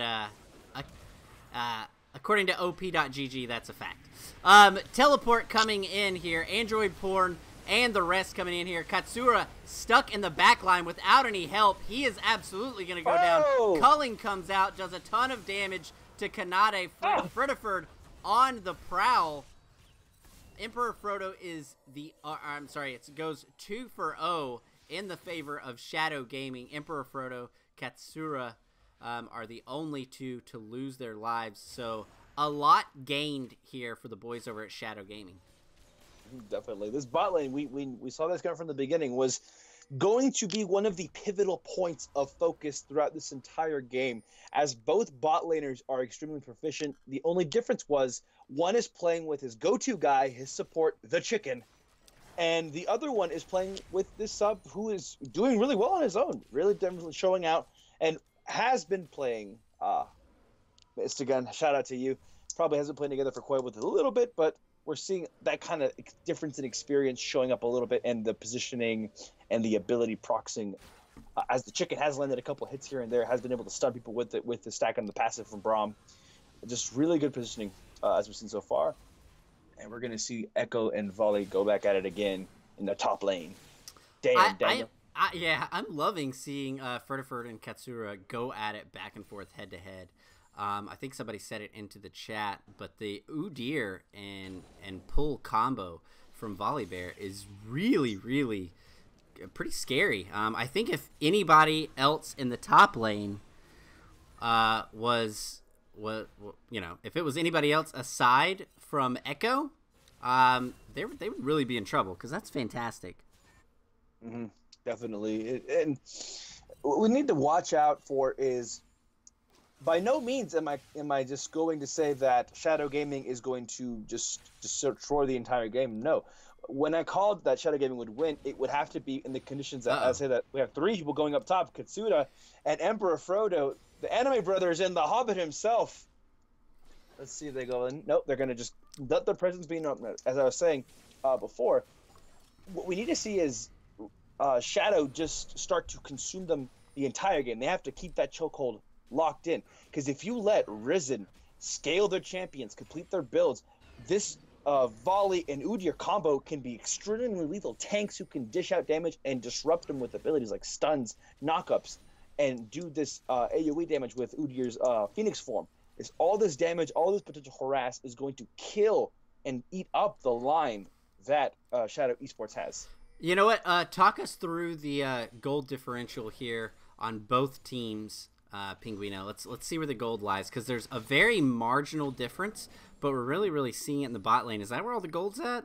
according to op.gg, that's a fact. Teleport coming in here. Android Porn and the rest coming in here. Katsura stuck in the back line without any help. He is absolutely going to go down. Culling comes out, does a ton of damage to Kanade. Frediford on the prowl. Emperor Frodo is the... I'm sorry, it goes 2 for 0 in the favor of Shadow Gaming. Emperor Frodo, Katsura are the only two to lose their lives. So a lot gained here for the boys over at Shadow Gaming. Definitely. This bot lane, we saw this coming from the beginning, was going to be one of the pivotal points of focus throughout this entire game, as both bot laners are extremely proficient. The only difference was one is playing with his go-to guy, his support, the chicken, and the other one is playing with this sub who is doing really well on his own, really definitely showing out, and has been playing. Mystigan, shout out to you. Probably hasn't played together for quite a little bit, but we're seeing that kind of difference in experience showing up a little bit, and the positioning and the ability proxing. As the chicken has landed a couple hits here and there, has been able to stun people with the stack on the passive from Braum. Just really good positioning as we've seen so far. And we're going to see Echo and Volley go back at it again in the top lane. Damn, Daniel. Yeah, I'm loving seeing Frediford and Katsura go at it back and forth head to head. I think somebody said it into the chat, but the Udyr and pull combo from Volibear is really, really pretty scary. I think if anybody else in the top lane was if it was anybody else aside from Echo, they would really be in trouble, because that's fantastic. Mm-hmm. Definitely. And what we need to watch out for is, by no means am I just going to say that Shadow Gaming is going to just destroy the entire game. No. When I called that Shadow Gaming would win, it would have to be in the conditions that I say that we have 3 people going up top, Katsura and Emperor Frodo, the anime brothers, and the Hobbit himself. Let's see if they go in. Nope, they're going to just let their presence be known. As I was saying before, what we need to see is Shadow just start to consume them the entire game. They have to keep that chokehold locked in, because if you let Rizen scale their champions, complete their builds, this Volley and Udyr combo can be extremely lethal. Tanks who can dish out damage and disrupt them with abilities like stuns, knockups, and do this AoE damage with Udyr's Phoenix form. Is all this damage, all this potential harass is going to kill and eat up the line that Shadow eSports has. You know what? Talk us through the gold differential here on both teams, Penguino. Let's see where the gold lies, because there's a very marginal difference, but we're really seeing it in the bot lane. Is that where all the gold's at?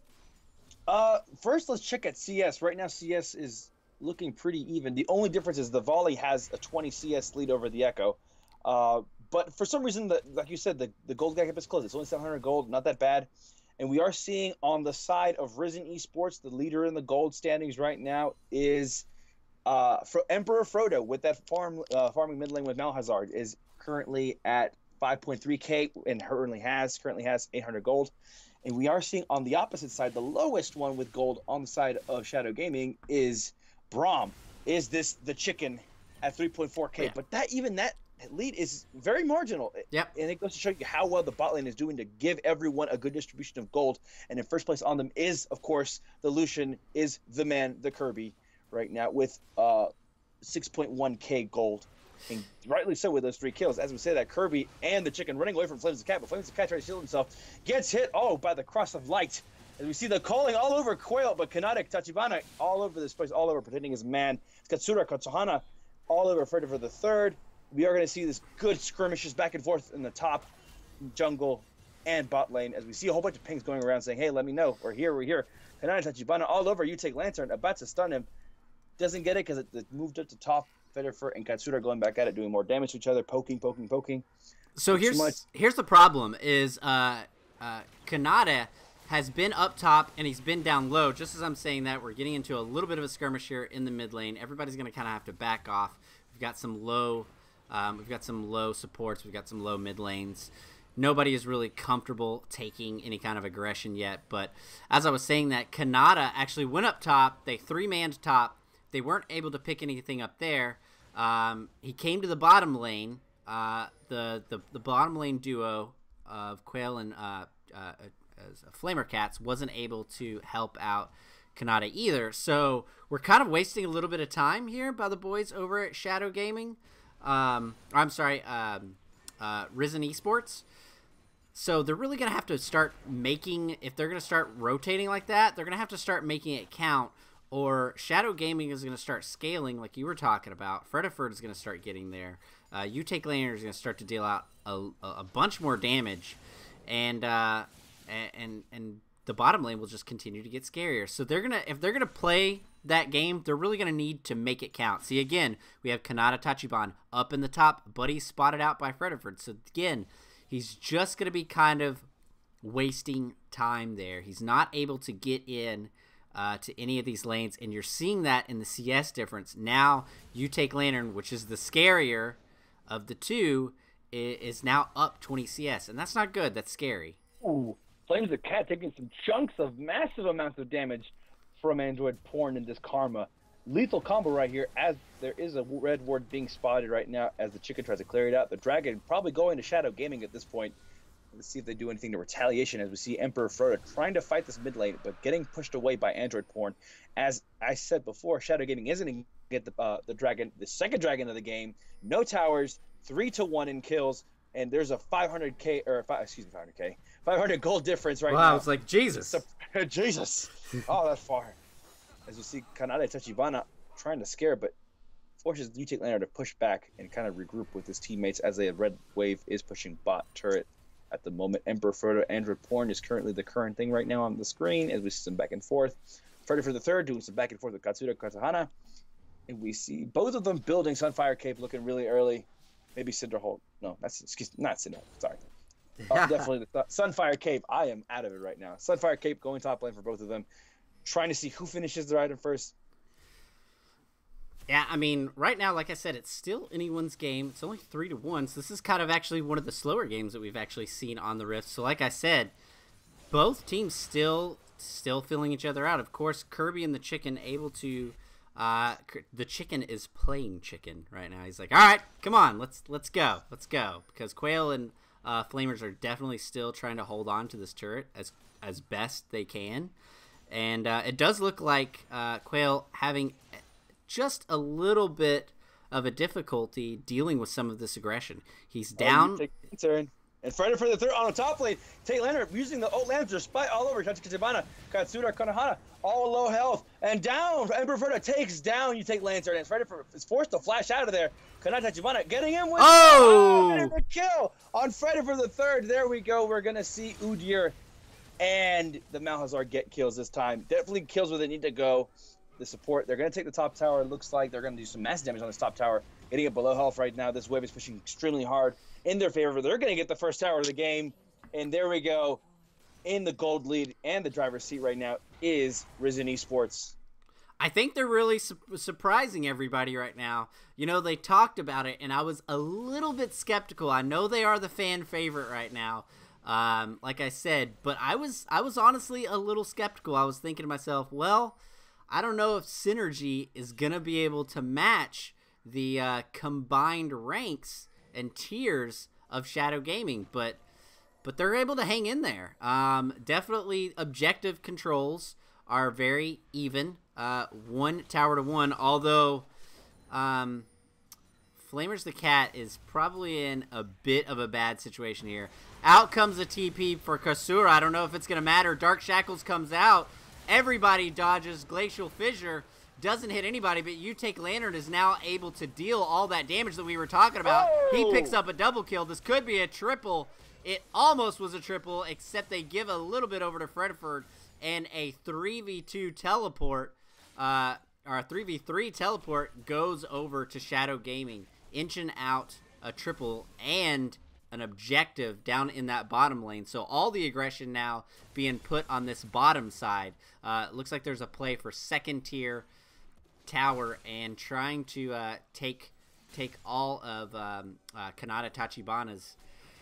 First, let's check at CS. Right now, CS is looking pretty even. The only difference is the Volley has a 20 CS lead over the Echo. But for some reason, like you said, the gold gap is close. It's only 700 gold, not that bad. And we are seeing on the side of Rizen eSports, the leader in the gold standings right now is Emperor Frodo, with that farming mid lane with Malhazard, is currently at 5.3k and currently has 800 gold. And we are seeing on the opposite side, the lowest one with gold on the side of Shadow Gaming is Braum. Is this the chicken at 3.4k? Yeah. But that lead is very marginal. Yep. And it goes to show you how well the bot lane is doing to give everyone a good distribution of gold. And in first place on them is, of course, the Lucian, is the man, the Kirby, right now with 6.1k gold. And rightly so with those 3 kills. As we say, that Kirby and the chicken running away from Flames the Cat, but Flames the Cat tries to shield himself, gets hit, by the cross of light. As we see the calling all over Quail, but Kanade, Tachibana, all over this place, all over, protecting his man. Katsura, Katsuhana, all over Freddy for the third. We are going to see this good skirmishes back and forth in the top, jungle, and bot lane, as we see a whole bunch of pings going around saying, hey, let me know. We're here, we're here. Kanade, Tachibana, all over. You take Lantern, about to stun him. Doesn't get it because it moved up to top. Federfer and Katsura going back at it, doing more damage to each other, poking. So here's the problem is Kanade has been up top and he's been down low. Just as I'm saying that, we're getting into a little bit of a skirmish here in the mid lane. Everybody's going to kind of have to back off. We've got some low supports. We've got some low mid lanes. Nobody is really comfortable taking any kind of aggression yet. But as I was saying that, Kanade actually went up top. They 3-manned top. They weren't able to pick anything up there. He came to the bottom lane. The bottom lane duo of Quail and Flamer Cats wasn't able to help out Kanade either. So we're kind of wasting a little bit of time here by the boys over at Shadow Gaming. Rizen eSports. So they're really going to have to start making, if they're going to start rotating like that, they're going to have to start making it count. Or Shadow Gaming is going to start scaling like you were talking about. Frediford is going to start getting there. You Take Laner is going to start to deal out a bunch more damage. And the bottom lane will just continue to get scarier. So if they're gonna play that game, they're really gonna need to make it count. See, again, we have Kanade Tachiban up in the top, but he's spotted out by Frediford. So again, he's just gonna be kind of wasting time there. He's not able to get in to any of these lanes, and you're seeing that in the CS difference. Now You Take Lantern, which is the scarier of the two, is now up 20 CS, and that's not good. That's scary. Ooh, Flames the Cat taking some chunks of massive amounts of damage from Android Porn in this Karma. Lethal combo right here, as there is a red ward being spotted right now as the chicken tries to clear it out. The Dragon probably going to Shadow Gaming at this point. Let's see if they do anything to retaliation, as we see Emperor Frodo trying to fight this mid lane, but getting pushed away by Android Porn. As I said before, Shadow Gaming isn't going to get the dragon, the second dragon of the game. No towers, 3-1 in kills, and there's a 500 gold difference right now. Wow, it's like Jesus. Jesus. Oh, that's far. As you see Kanade Tachibana trying to scare, but forces You Take Laner to push back and kind of regroup with his teammates as a red wave is pushing bot turret. At the moment, Emperor Frodo, Android Porn is currently the current thing right now on the screen as we see some back and forth. Freddy for the third doing some back and forth with Katsura Katsuhana. And we see both of them building Sunfire Cape looking really early. Maybe Cinderhold. No, not Cinderhold. Sorry. Definitely the Sunfire Cape. I am out of it right now. Sunfire Cape going top lane for both of them. Trying to see who finishes their item first. Yeah, I mean, right now, like I said, it's still anyone's game. It's only 3-1, so this is kind of actually one of the slower games that we've actually seen on the Rift. So like I said, both teams still filling each other out. Of course, Kirby and the chicken able to the chicken is playing chicken right now. He's like, all right, come on, let's go, because Quail and Flamers are definitely still trying to hold on to this turret as best they can. And it does look like Quail having just a little bit of a difficulty dealing with some of this aggression. He's down. And Freddy for the third on the top lane. Take Lander using the ult lantern spite all over. Katsura Konohana, all low health. And down. Emperor Freddy takes down You Take Lantern. And Freddy is forced to flash out of there. Kanade Tachibana getting him with the kill on Freddy for the third. There we go. We're going to see Udyr and the Malhazar get kills this time. Definitely kills where they need to go. The support, they're going to take the top tower. It looks like they're going to do some massive damage on this top tower. Getting it below health right now. This wave is pushing extremely hard in their favor. They're going to get the first tower of the game. And there we go. In the gold lead and the driver's seat right now is Rizen eSports. I think they're really surprising everybody right now. You know, they talked about it, and I was a little bit skeptical. I know they are the fan favorite right now, like I said. But I was honestly a little skeptical. I was thinking to myself, well, I don't know if Synergy is going to be able to match the combined ranks and tiers of Shadow Gaming, but they're able to hang in there. Definitely objective controls are very even, 1 tower to 1, although Flamers the Cat is probably in a bit of a bad situation here. Out comes a TP for Kasura. I don't know if it's going to matter. Dark Shackles comes out. Everybody dodges. Glacial Fissure doesn't hit anybody, but You Take Lantern is now able to deal all that damage that we were talking about. Oh! He picks up a double kill. This could be a triple. It almost was a triple, except they give a little bit over to Frediford, and a 3v2 teleport, or a 3v3 teleport goes over to Shadow Gaming, inching out a triple and an objective down in that bottom lane. So all the aggression now being put on this bottom side. Looks like there's a play for second tier tower and trying to take all of Kanata Tachibana's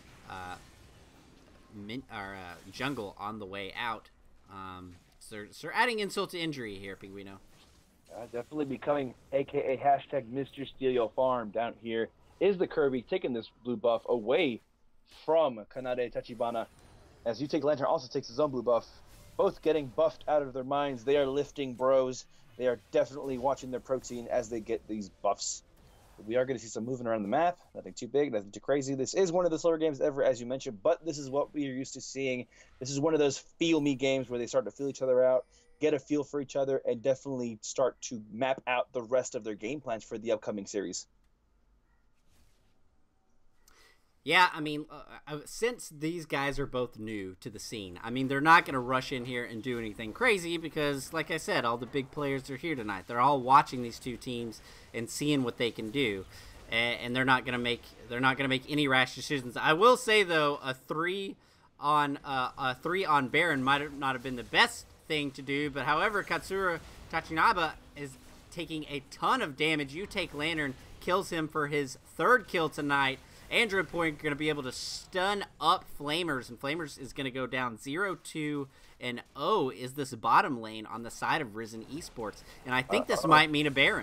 jungle on the way out. So they're adding insult to injury here, Penguino. Definitely becoming aka hashtag Mr. Steal Your Farm down here is the Kirby taking this blue buff away from Kanade Tachibana, as You Take Lantern also takes his own blue buff. Both getting buffed out of their minds. They are lifting bros. They are definitely watching their protein as they get these buffs. We are going to see some movement around the map. Nothing too big, nothing too crazy. This is one of the slower games ever, as you mentioned, but this is what we are used to seeing. This is one of those feel-me games where they start to feel each other out, get a feel for each other, and definitely start to map out the rest of their game plans for the upcoming series. Yeah, I mean, since these guys are both new to the scene, I mean, they're not going to rush in here and do anything crazy because, like I said, all the big players are here tonight. They're all watching these two teams and seeing what they can do, and they're not going to make any rash decisions. I will say though, a 3 on Baron might not have been the best thing to do, but however, Katsura Tachinaba is taking a ton of damage. You Take Lantern kills him for his 3rd kill tonight. Android Point going to be able to stun up Flamers, and Flamers is going to go down 0-2-0 is this bottom lane on the side of Rizen eSports, and I think this might mean a Baron.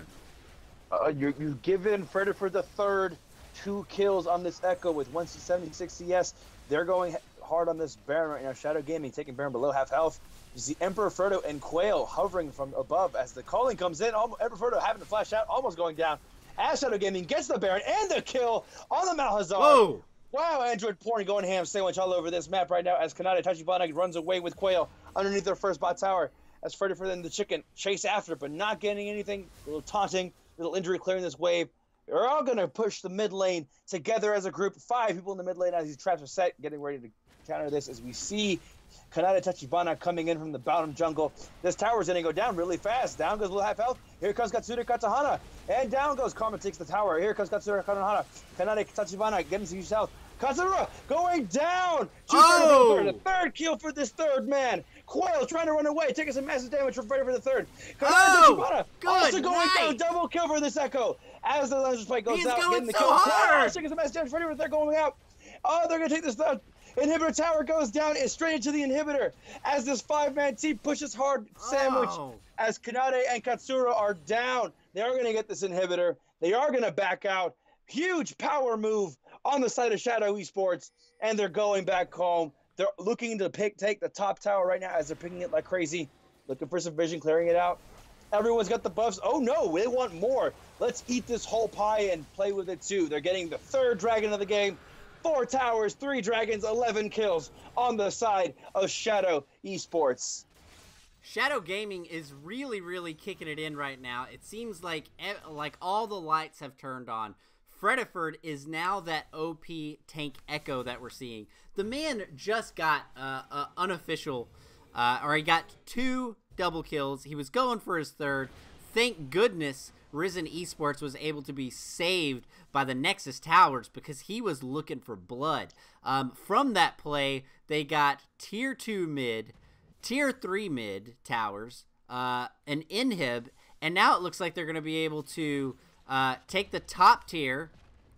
You've given Frediford the 3rd 2 kills on this Echo with 176 CS. They're going hard on this Baron right now. Shadow Gaming taking Baron below half health. You see Emperor Frodo and Quail hovering from above as the calling comes in. Emperor Frodo having to flash out, almost going down. As Shadow Gaming gets the Baron and the kill on the Malhazar. Whoa! Wow, Android Porn going ham sandwich all over this map right now as Kanata Tachibana runs away with Quail underneath their first bot tower. As Frediford and the Chicken chase after, but not getting anything. A little taunting, a little injury clearing this wave. They're all going to push the mid lane together as a group. 5 people in the mid lane as these traps are set, getting ready to counter this as we see Kanata Tachibana coming in from the bottom jungle. This tower is going to go down really fast. Down goes little half health. Here comes Katsura Katahana. And down goes Karma takes the tower. Here comes Katsura Katahana. Kanata Tachibana getting to huge health. Katsura going down. The 3rd kill for this 3rd man. Quail trying to run away, taking some massive damage from Freddy for the 3rd. Kanata Tachibana also going down. Double kill for this Echo. As the laser spike goes out, getting the kill. Quail taking some massive damage. Freddy for the 3rd going out. Oh, they're going to take this down. Inhibitor tower goes down and straight into the inhibitor as this 5-man team pushes hard sandwich as Kanade and Katsura are down. They are going to get this inhibitor. They are going to back out. Huge power move on the side of Shadow eSports, and they're going back home. They're looking to take the top tower right now as they're picking it like crazy, looking for some vision, clearing it out. Everyone's got the buffs. Oh no, they want more. Let's eat this whole pie and play with it too. They're getting the 3rd dragon of the game. 4 towers, 3 dragons, 11 kills on the side of Shadow eSports. Shadow Gaming is really, really kicking it in right now. It seems like all the lights have turned on. Frediford is now that OP tank Echo that we're seeing. The man just got unofficial, or he got 2 double kills. He was going for his 3rd. Thank goodness Rizen eSports was able to be saved by the Nexus Towers because he was looking for blood. From that play, they got tier 2 mid, tier 3 mid towers, an inhib, and now it looks like they're going to be able to take the top tier,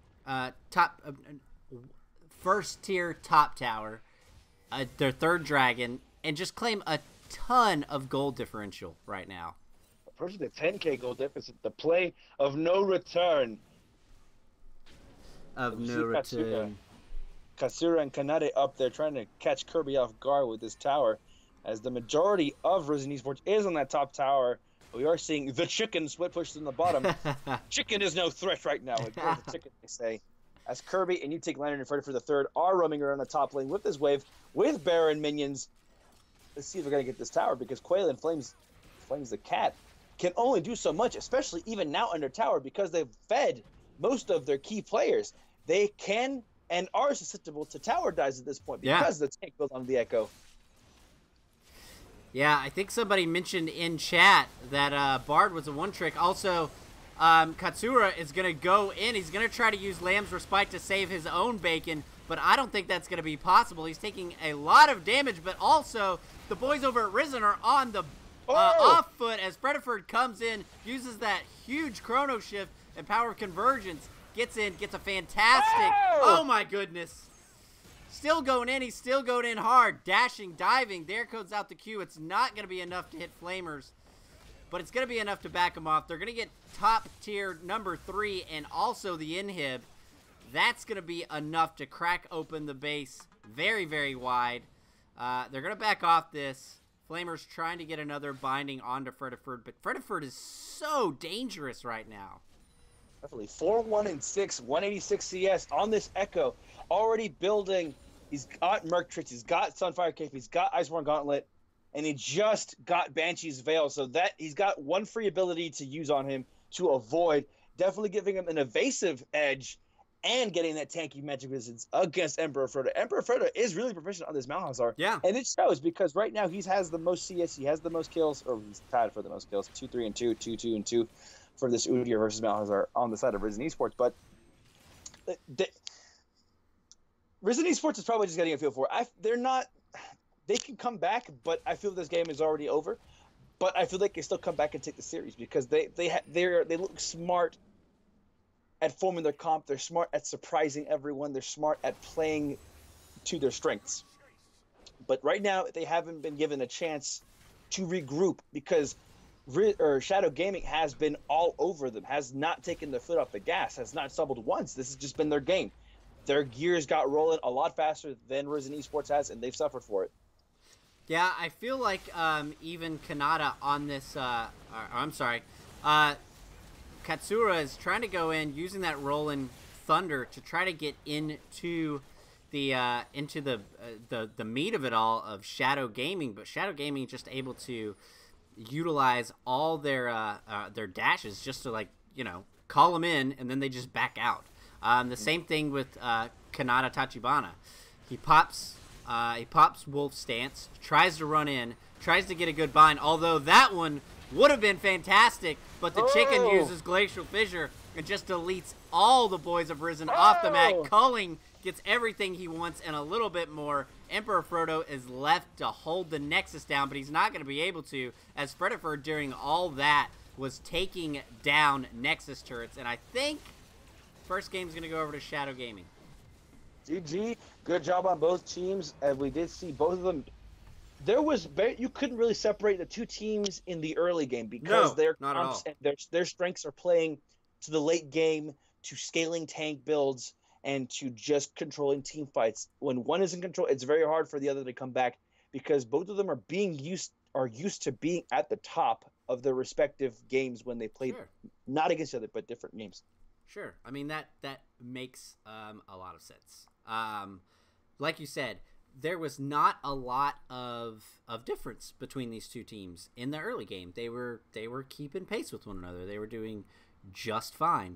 first tier top tower, their 3rd dragon, and just claim a ton of gold differential right now. Approaching the 10k gold deficit, the play of no return. of You no see return. Katsura and Kanade up there trying to catch Kirby off guard with this tower, as the majority of Rizen Esports is on that top tower. We are seeing the chicken split pushed in the bottom. Chicken is no threat right now. Ignore the chicken, they say. As Kirby and you take Lantern and Freddy for the third are roaming around the top lane with this wave, with Baron minions. Let's see if we're going to get this tower, because Quail and Flames the cat can only do so much, especially even now under tower, because they've fed most of their key players. They can and are susceptible to tower dives at this point because the tank goes on the Echo. Yeah, I think somebody mentioned in chat that Bard was a one-trick. Also, Katsura is going to go in. He's going to try to use Lamb's Respite to save his own bacon, but I don't think that's going to be possible. He's taking a lot of damage, but also the boys over at Rizen are on the off foot as Frediford comes in, uses that huge chrono shift and power of convergence, gets in, gets a fantastic, oh my goodness. Still going in, he's still going in hard, dashing, diving, there codes out the Q. It's not going to be enough to hit Flamers, but it's going to be enough to back them off. They're going to get top tier number 3 and also the inhib. That's going to be enough to crack open the base very, very wide. They're going to back off this. Flamers trying to get another binding onto Frediford, but Frediford is so dangerous right now. Definitely 4-1-6, 186 CS on this Echo, already building. He's got Merc Tricks, he's got Sunfire Cape, he's got Iceborne Gauntlet, and he just got Banshee's Veil, so that he's got one free ability to use on him to avoid, definitely giving him an evasive edge and getting that tanky magic resistance against Emperor Frodo. Emperor Frodo is really proficient on this Malhazar. Yeah. And it shows, because right now he has the most CS, he has the most kills, or he's tied for the most kills, 2-3-2, 2-2-2 for this Udyr versus Malhazar on the side of Rizen Esports. But Rizen Esports is probably just getting a feel for it. They can come back, but I feel this game is already over. But I feel like they still come back and take the series, because they look smart at forming their comp. They're smart at surprising everyone. They're smart at playing to their strengths. But right now, they haven't been given a chance to regroup, because Shadow Gaming has been all over them, has not taken their foot off the gas, has not stumbled once. This has just been their game. Their gears got rolling a lot faster than Rizen Esports has, and they've suffered for it. Yeah, I feel like even Kanata on this, Katsura is trying to go in using that Rolling Thunder to try to get into the meat of it all of Shadow Gaming, but Shadow Gaming just able to utilize all their dashes just to, like, you know, call them in, and then they just back out. The same thing with Kanata Tachibana. He pops Wolf Stance, tries to run in, tries to get a good bind, although that one would have been fantastic, but the chicken uses Glacial Fissure and just deletes all the boys of Rizen off the mat. Culling gets everything he wants and a little bit more. Emperor Frodo is left to hold the Nexus down, but he's not going to be able to, as Frediford during all that was taking down Nexus turrets, and I think first game's going to go over to Shadow Gaming. GG, good job on both teams, and we did see both of them. You couldn't really separate the two teams in the early game, because their comps and their strengths are playing to the late game, to scaling tank builds, and to just controlling team fights. When one is in control, it's very hard for the other to come back, because both of them are used to being at the top of their respective games when they played, not against each other, but different games. Sure. I mean, that makes a lot of sense. Like you said, there was not a lot of difference between these two teams in the early game. They were keeping pace with one another. They were doing just fine.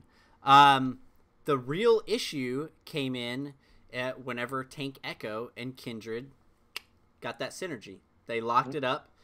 The real issue came in whenever Tank Echo and Kindred got that synergy. They locked it up.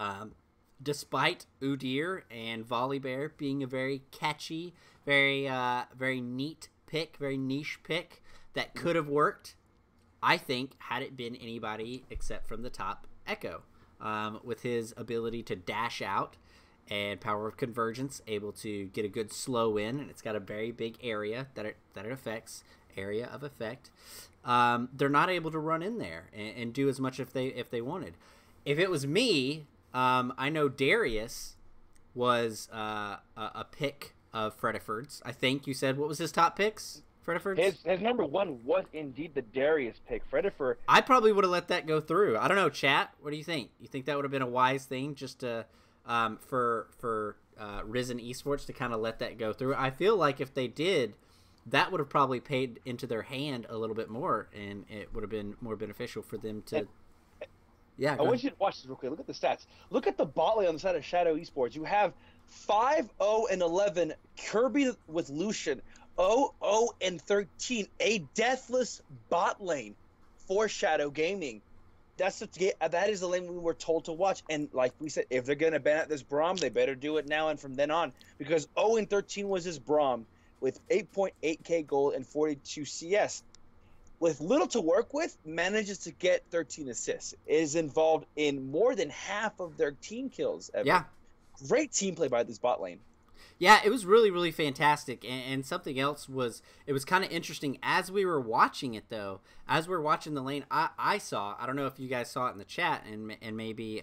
Despite Udyr and Volibear being a very catchy, very neat pick, very niche pick that could have worked, I think, had it been anybody except from the top Echo, with his ability to dash out and power of convergence, able to get a good slow in, and it's got a very big area that it affects, area of effect. They're not able to run in there and do as much if they wanted. If it was me, I know Darius was a pick of Frediford's. I think you said, what was his top picks Frediford? His number one was indeed the Darius pick. Frediford. I probably would have let that go through. I don't know, chat. What do you think? You think that would have been a wise thing just to for Rizen eSports to kind of let that go through? I feel like if they did, that would have probably paid into their hand a little bit more, and it would have been more beneficial for them to. Yeah, I want you to watch this real quick. Look at the stats. Look at the bot lane on the side of Shadow Esports. You have 5-0-11 Kirby with Lucian, 0-0-13, a deathless bot lane for Shadow Gaming. That is the lane we were told to watch. And like we said, if they're gonna ban out this Braum, they better do it now and from then on, because 0-13 was his Braum with 8.8k gold and 42 CS. With little to work with, manages to get 13 assists. Is involved in more than half of their team kills ever. Yeah. Great team play by this bot lane. Yeah, it was really, really fantastic. And something else was, it was kind of interesting as we were watching it, though. As we were watching the lane, I saw, I don't know if you guys saw it in the chat, and maybe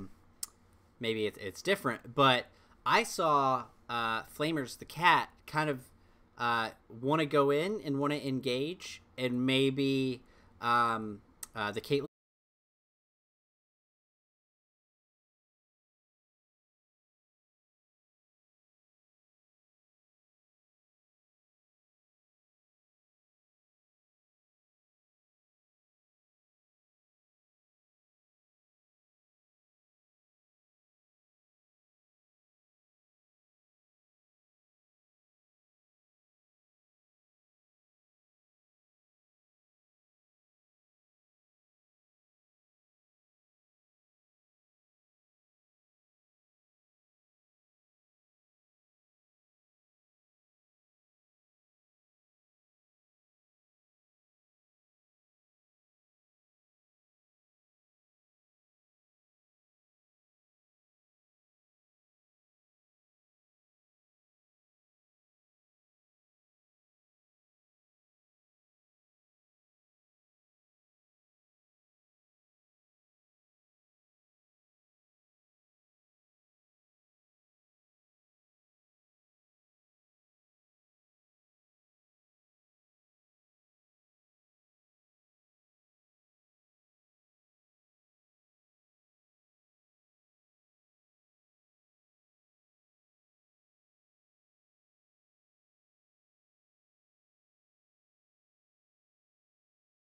it's different, but I saw Flamers the cat kind of want to go in and want to engage, and maybe the Caitlyn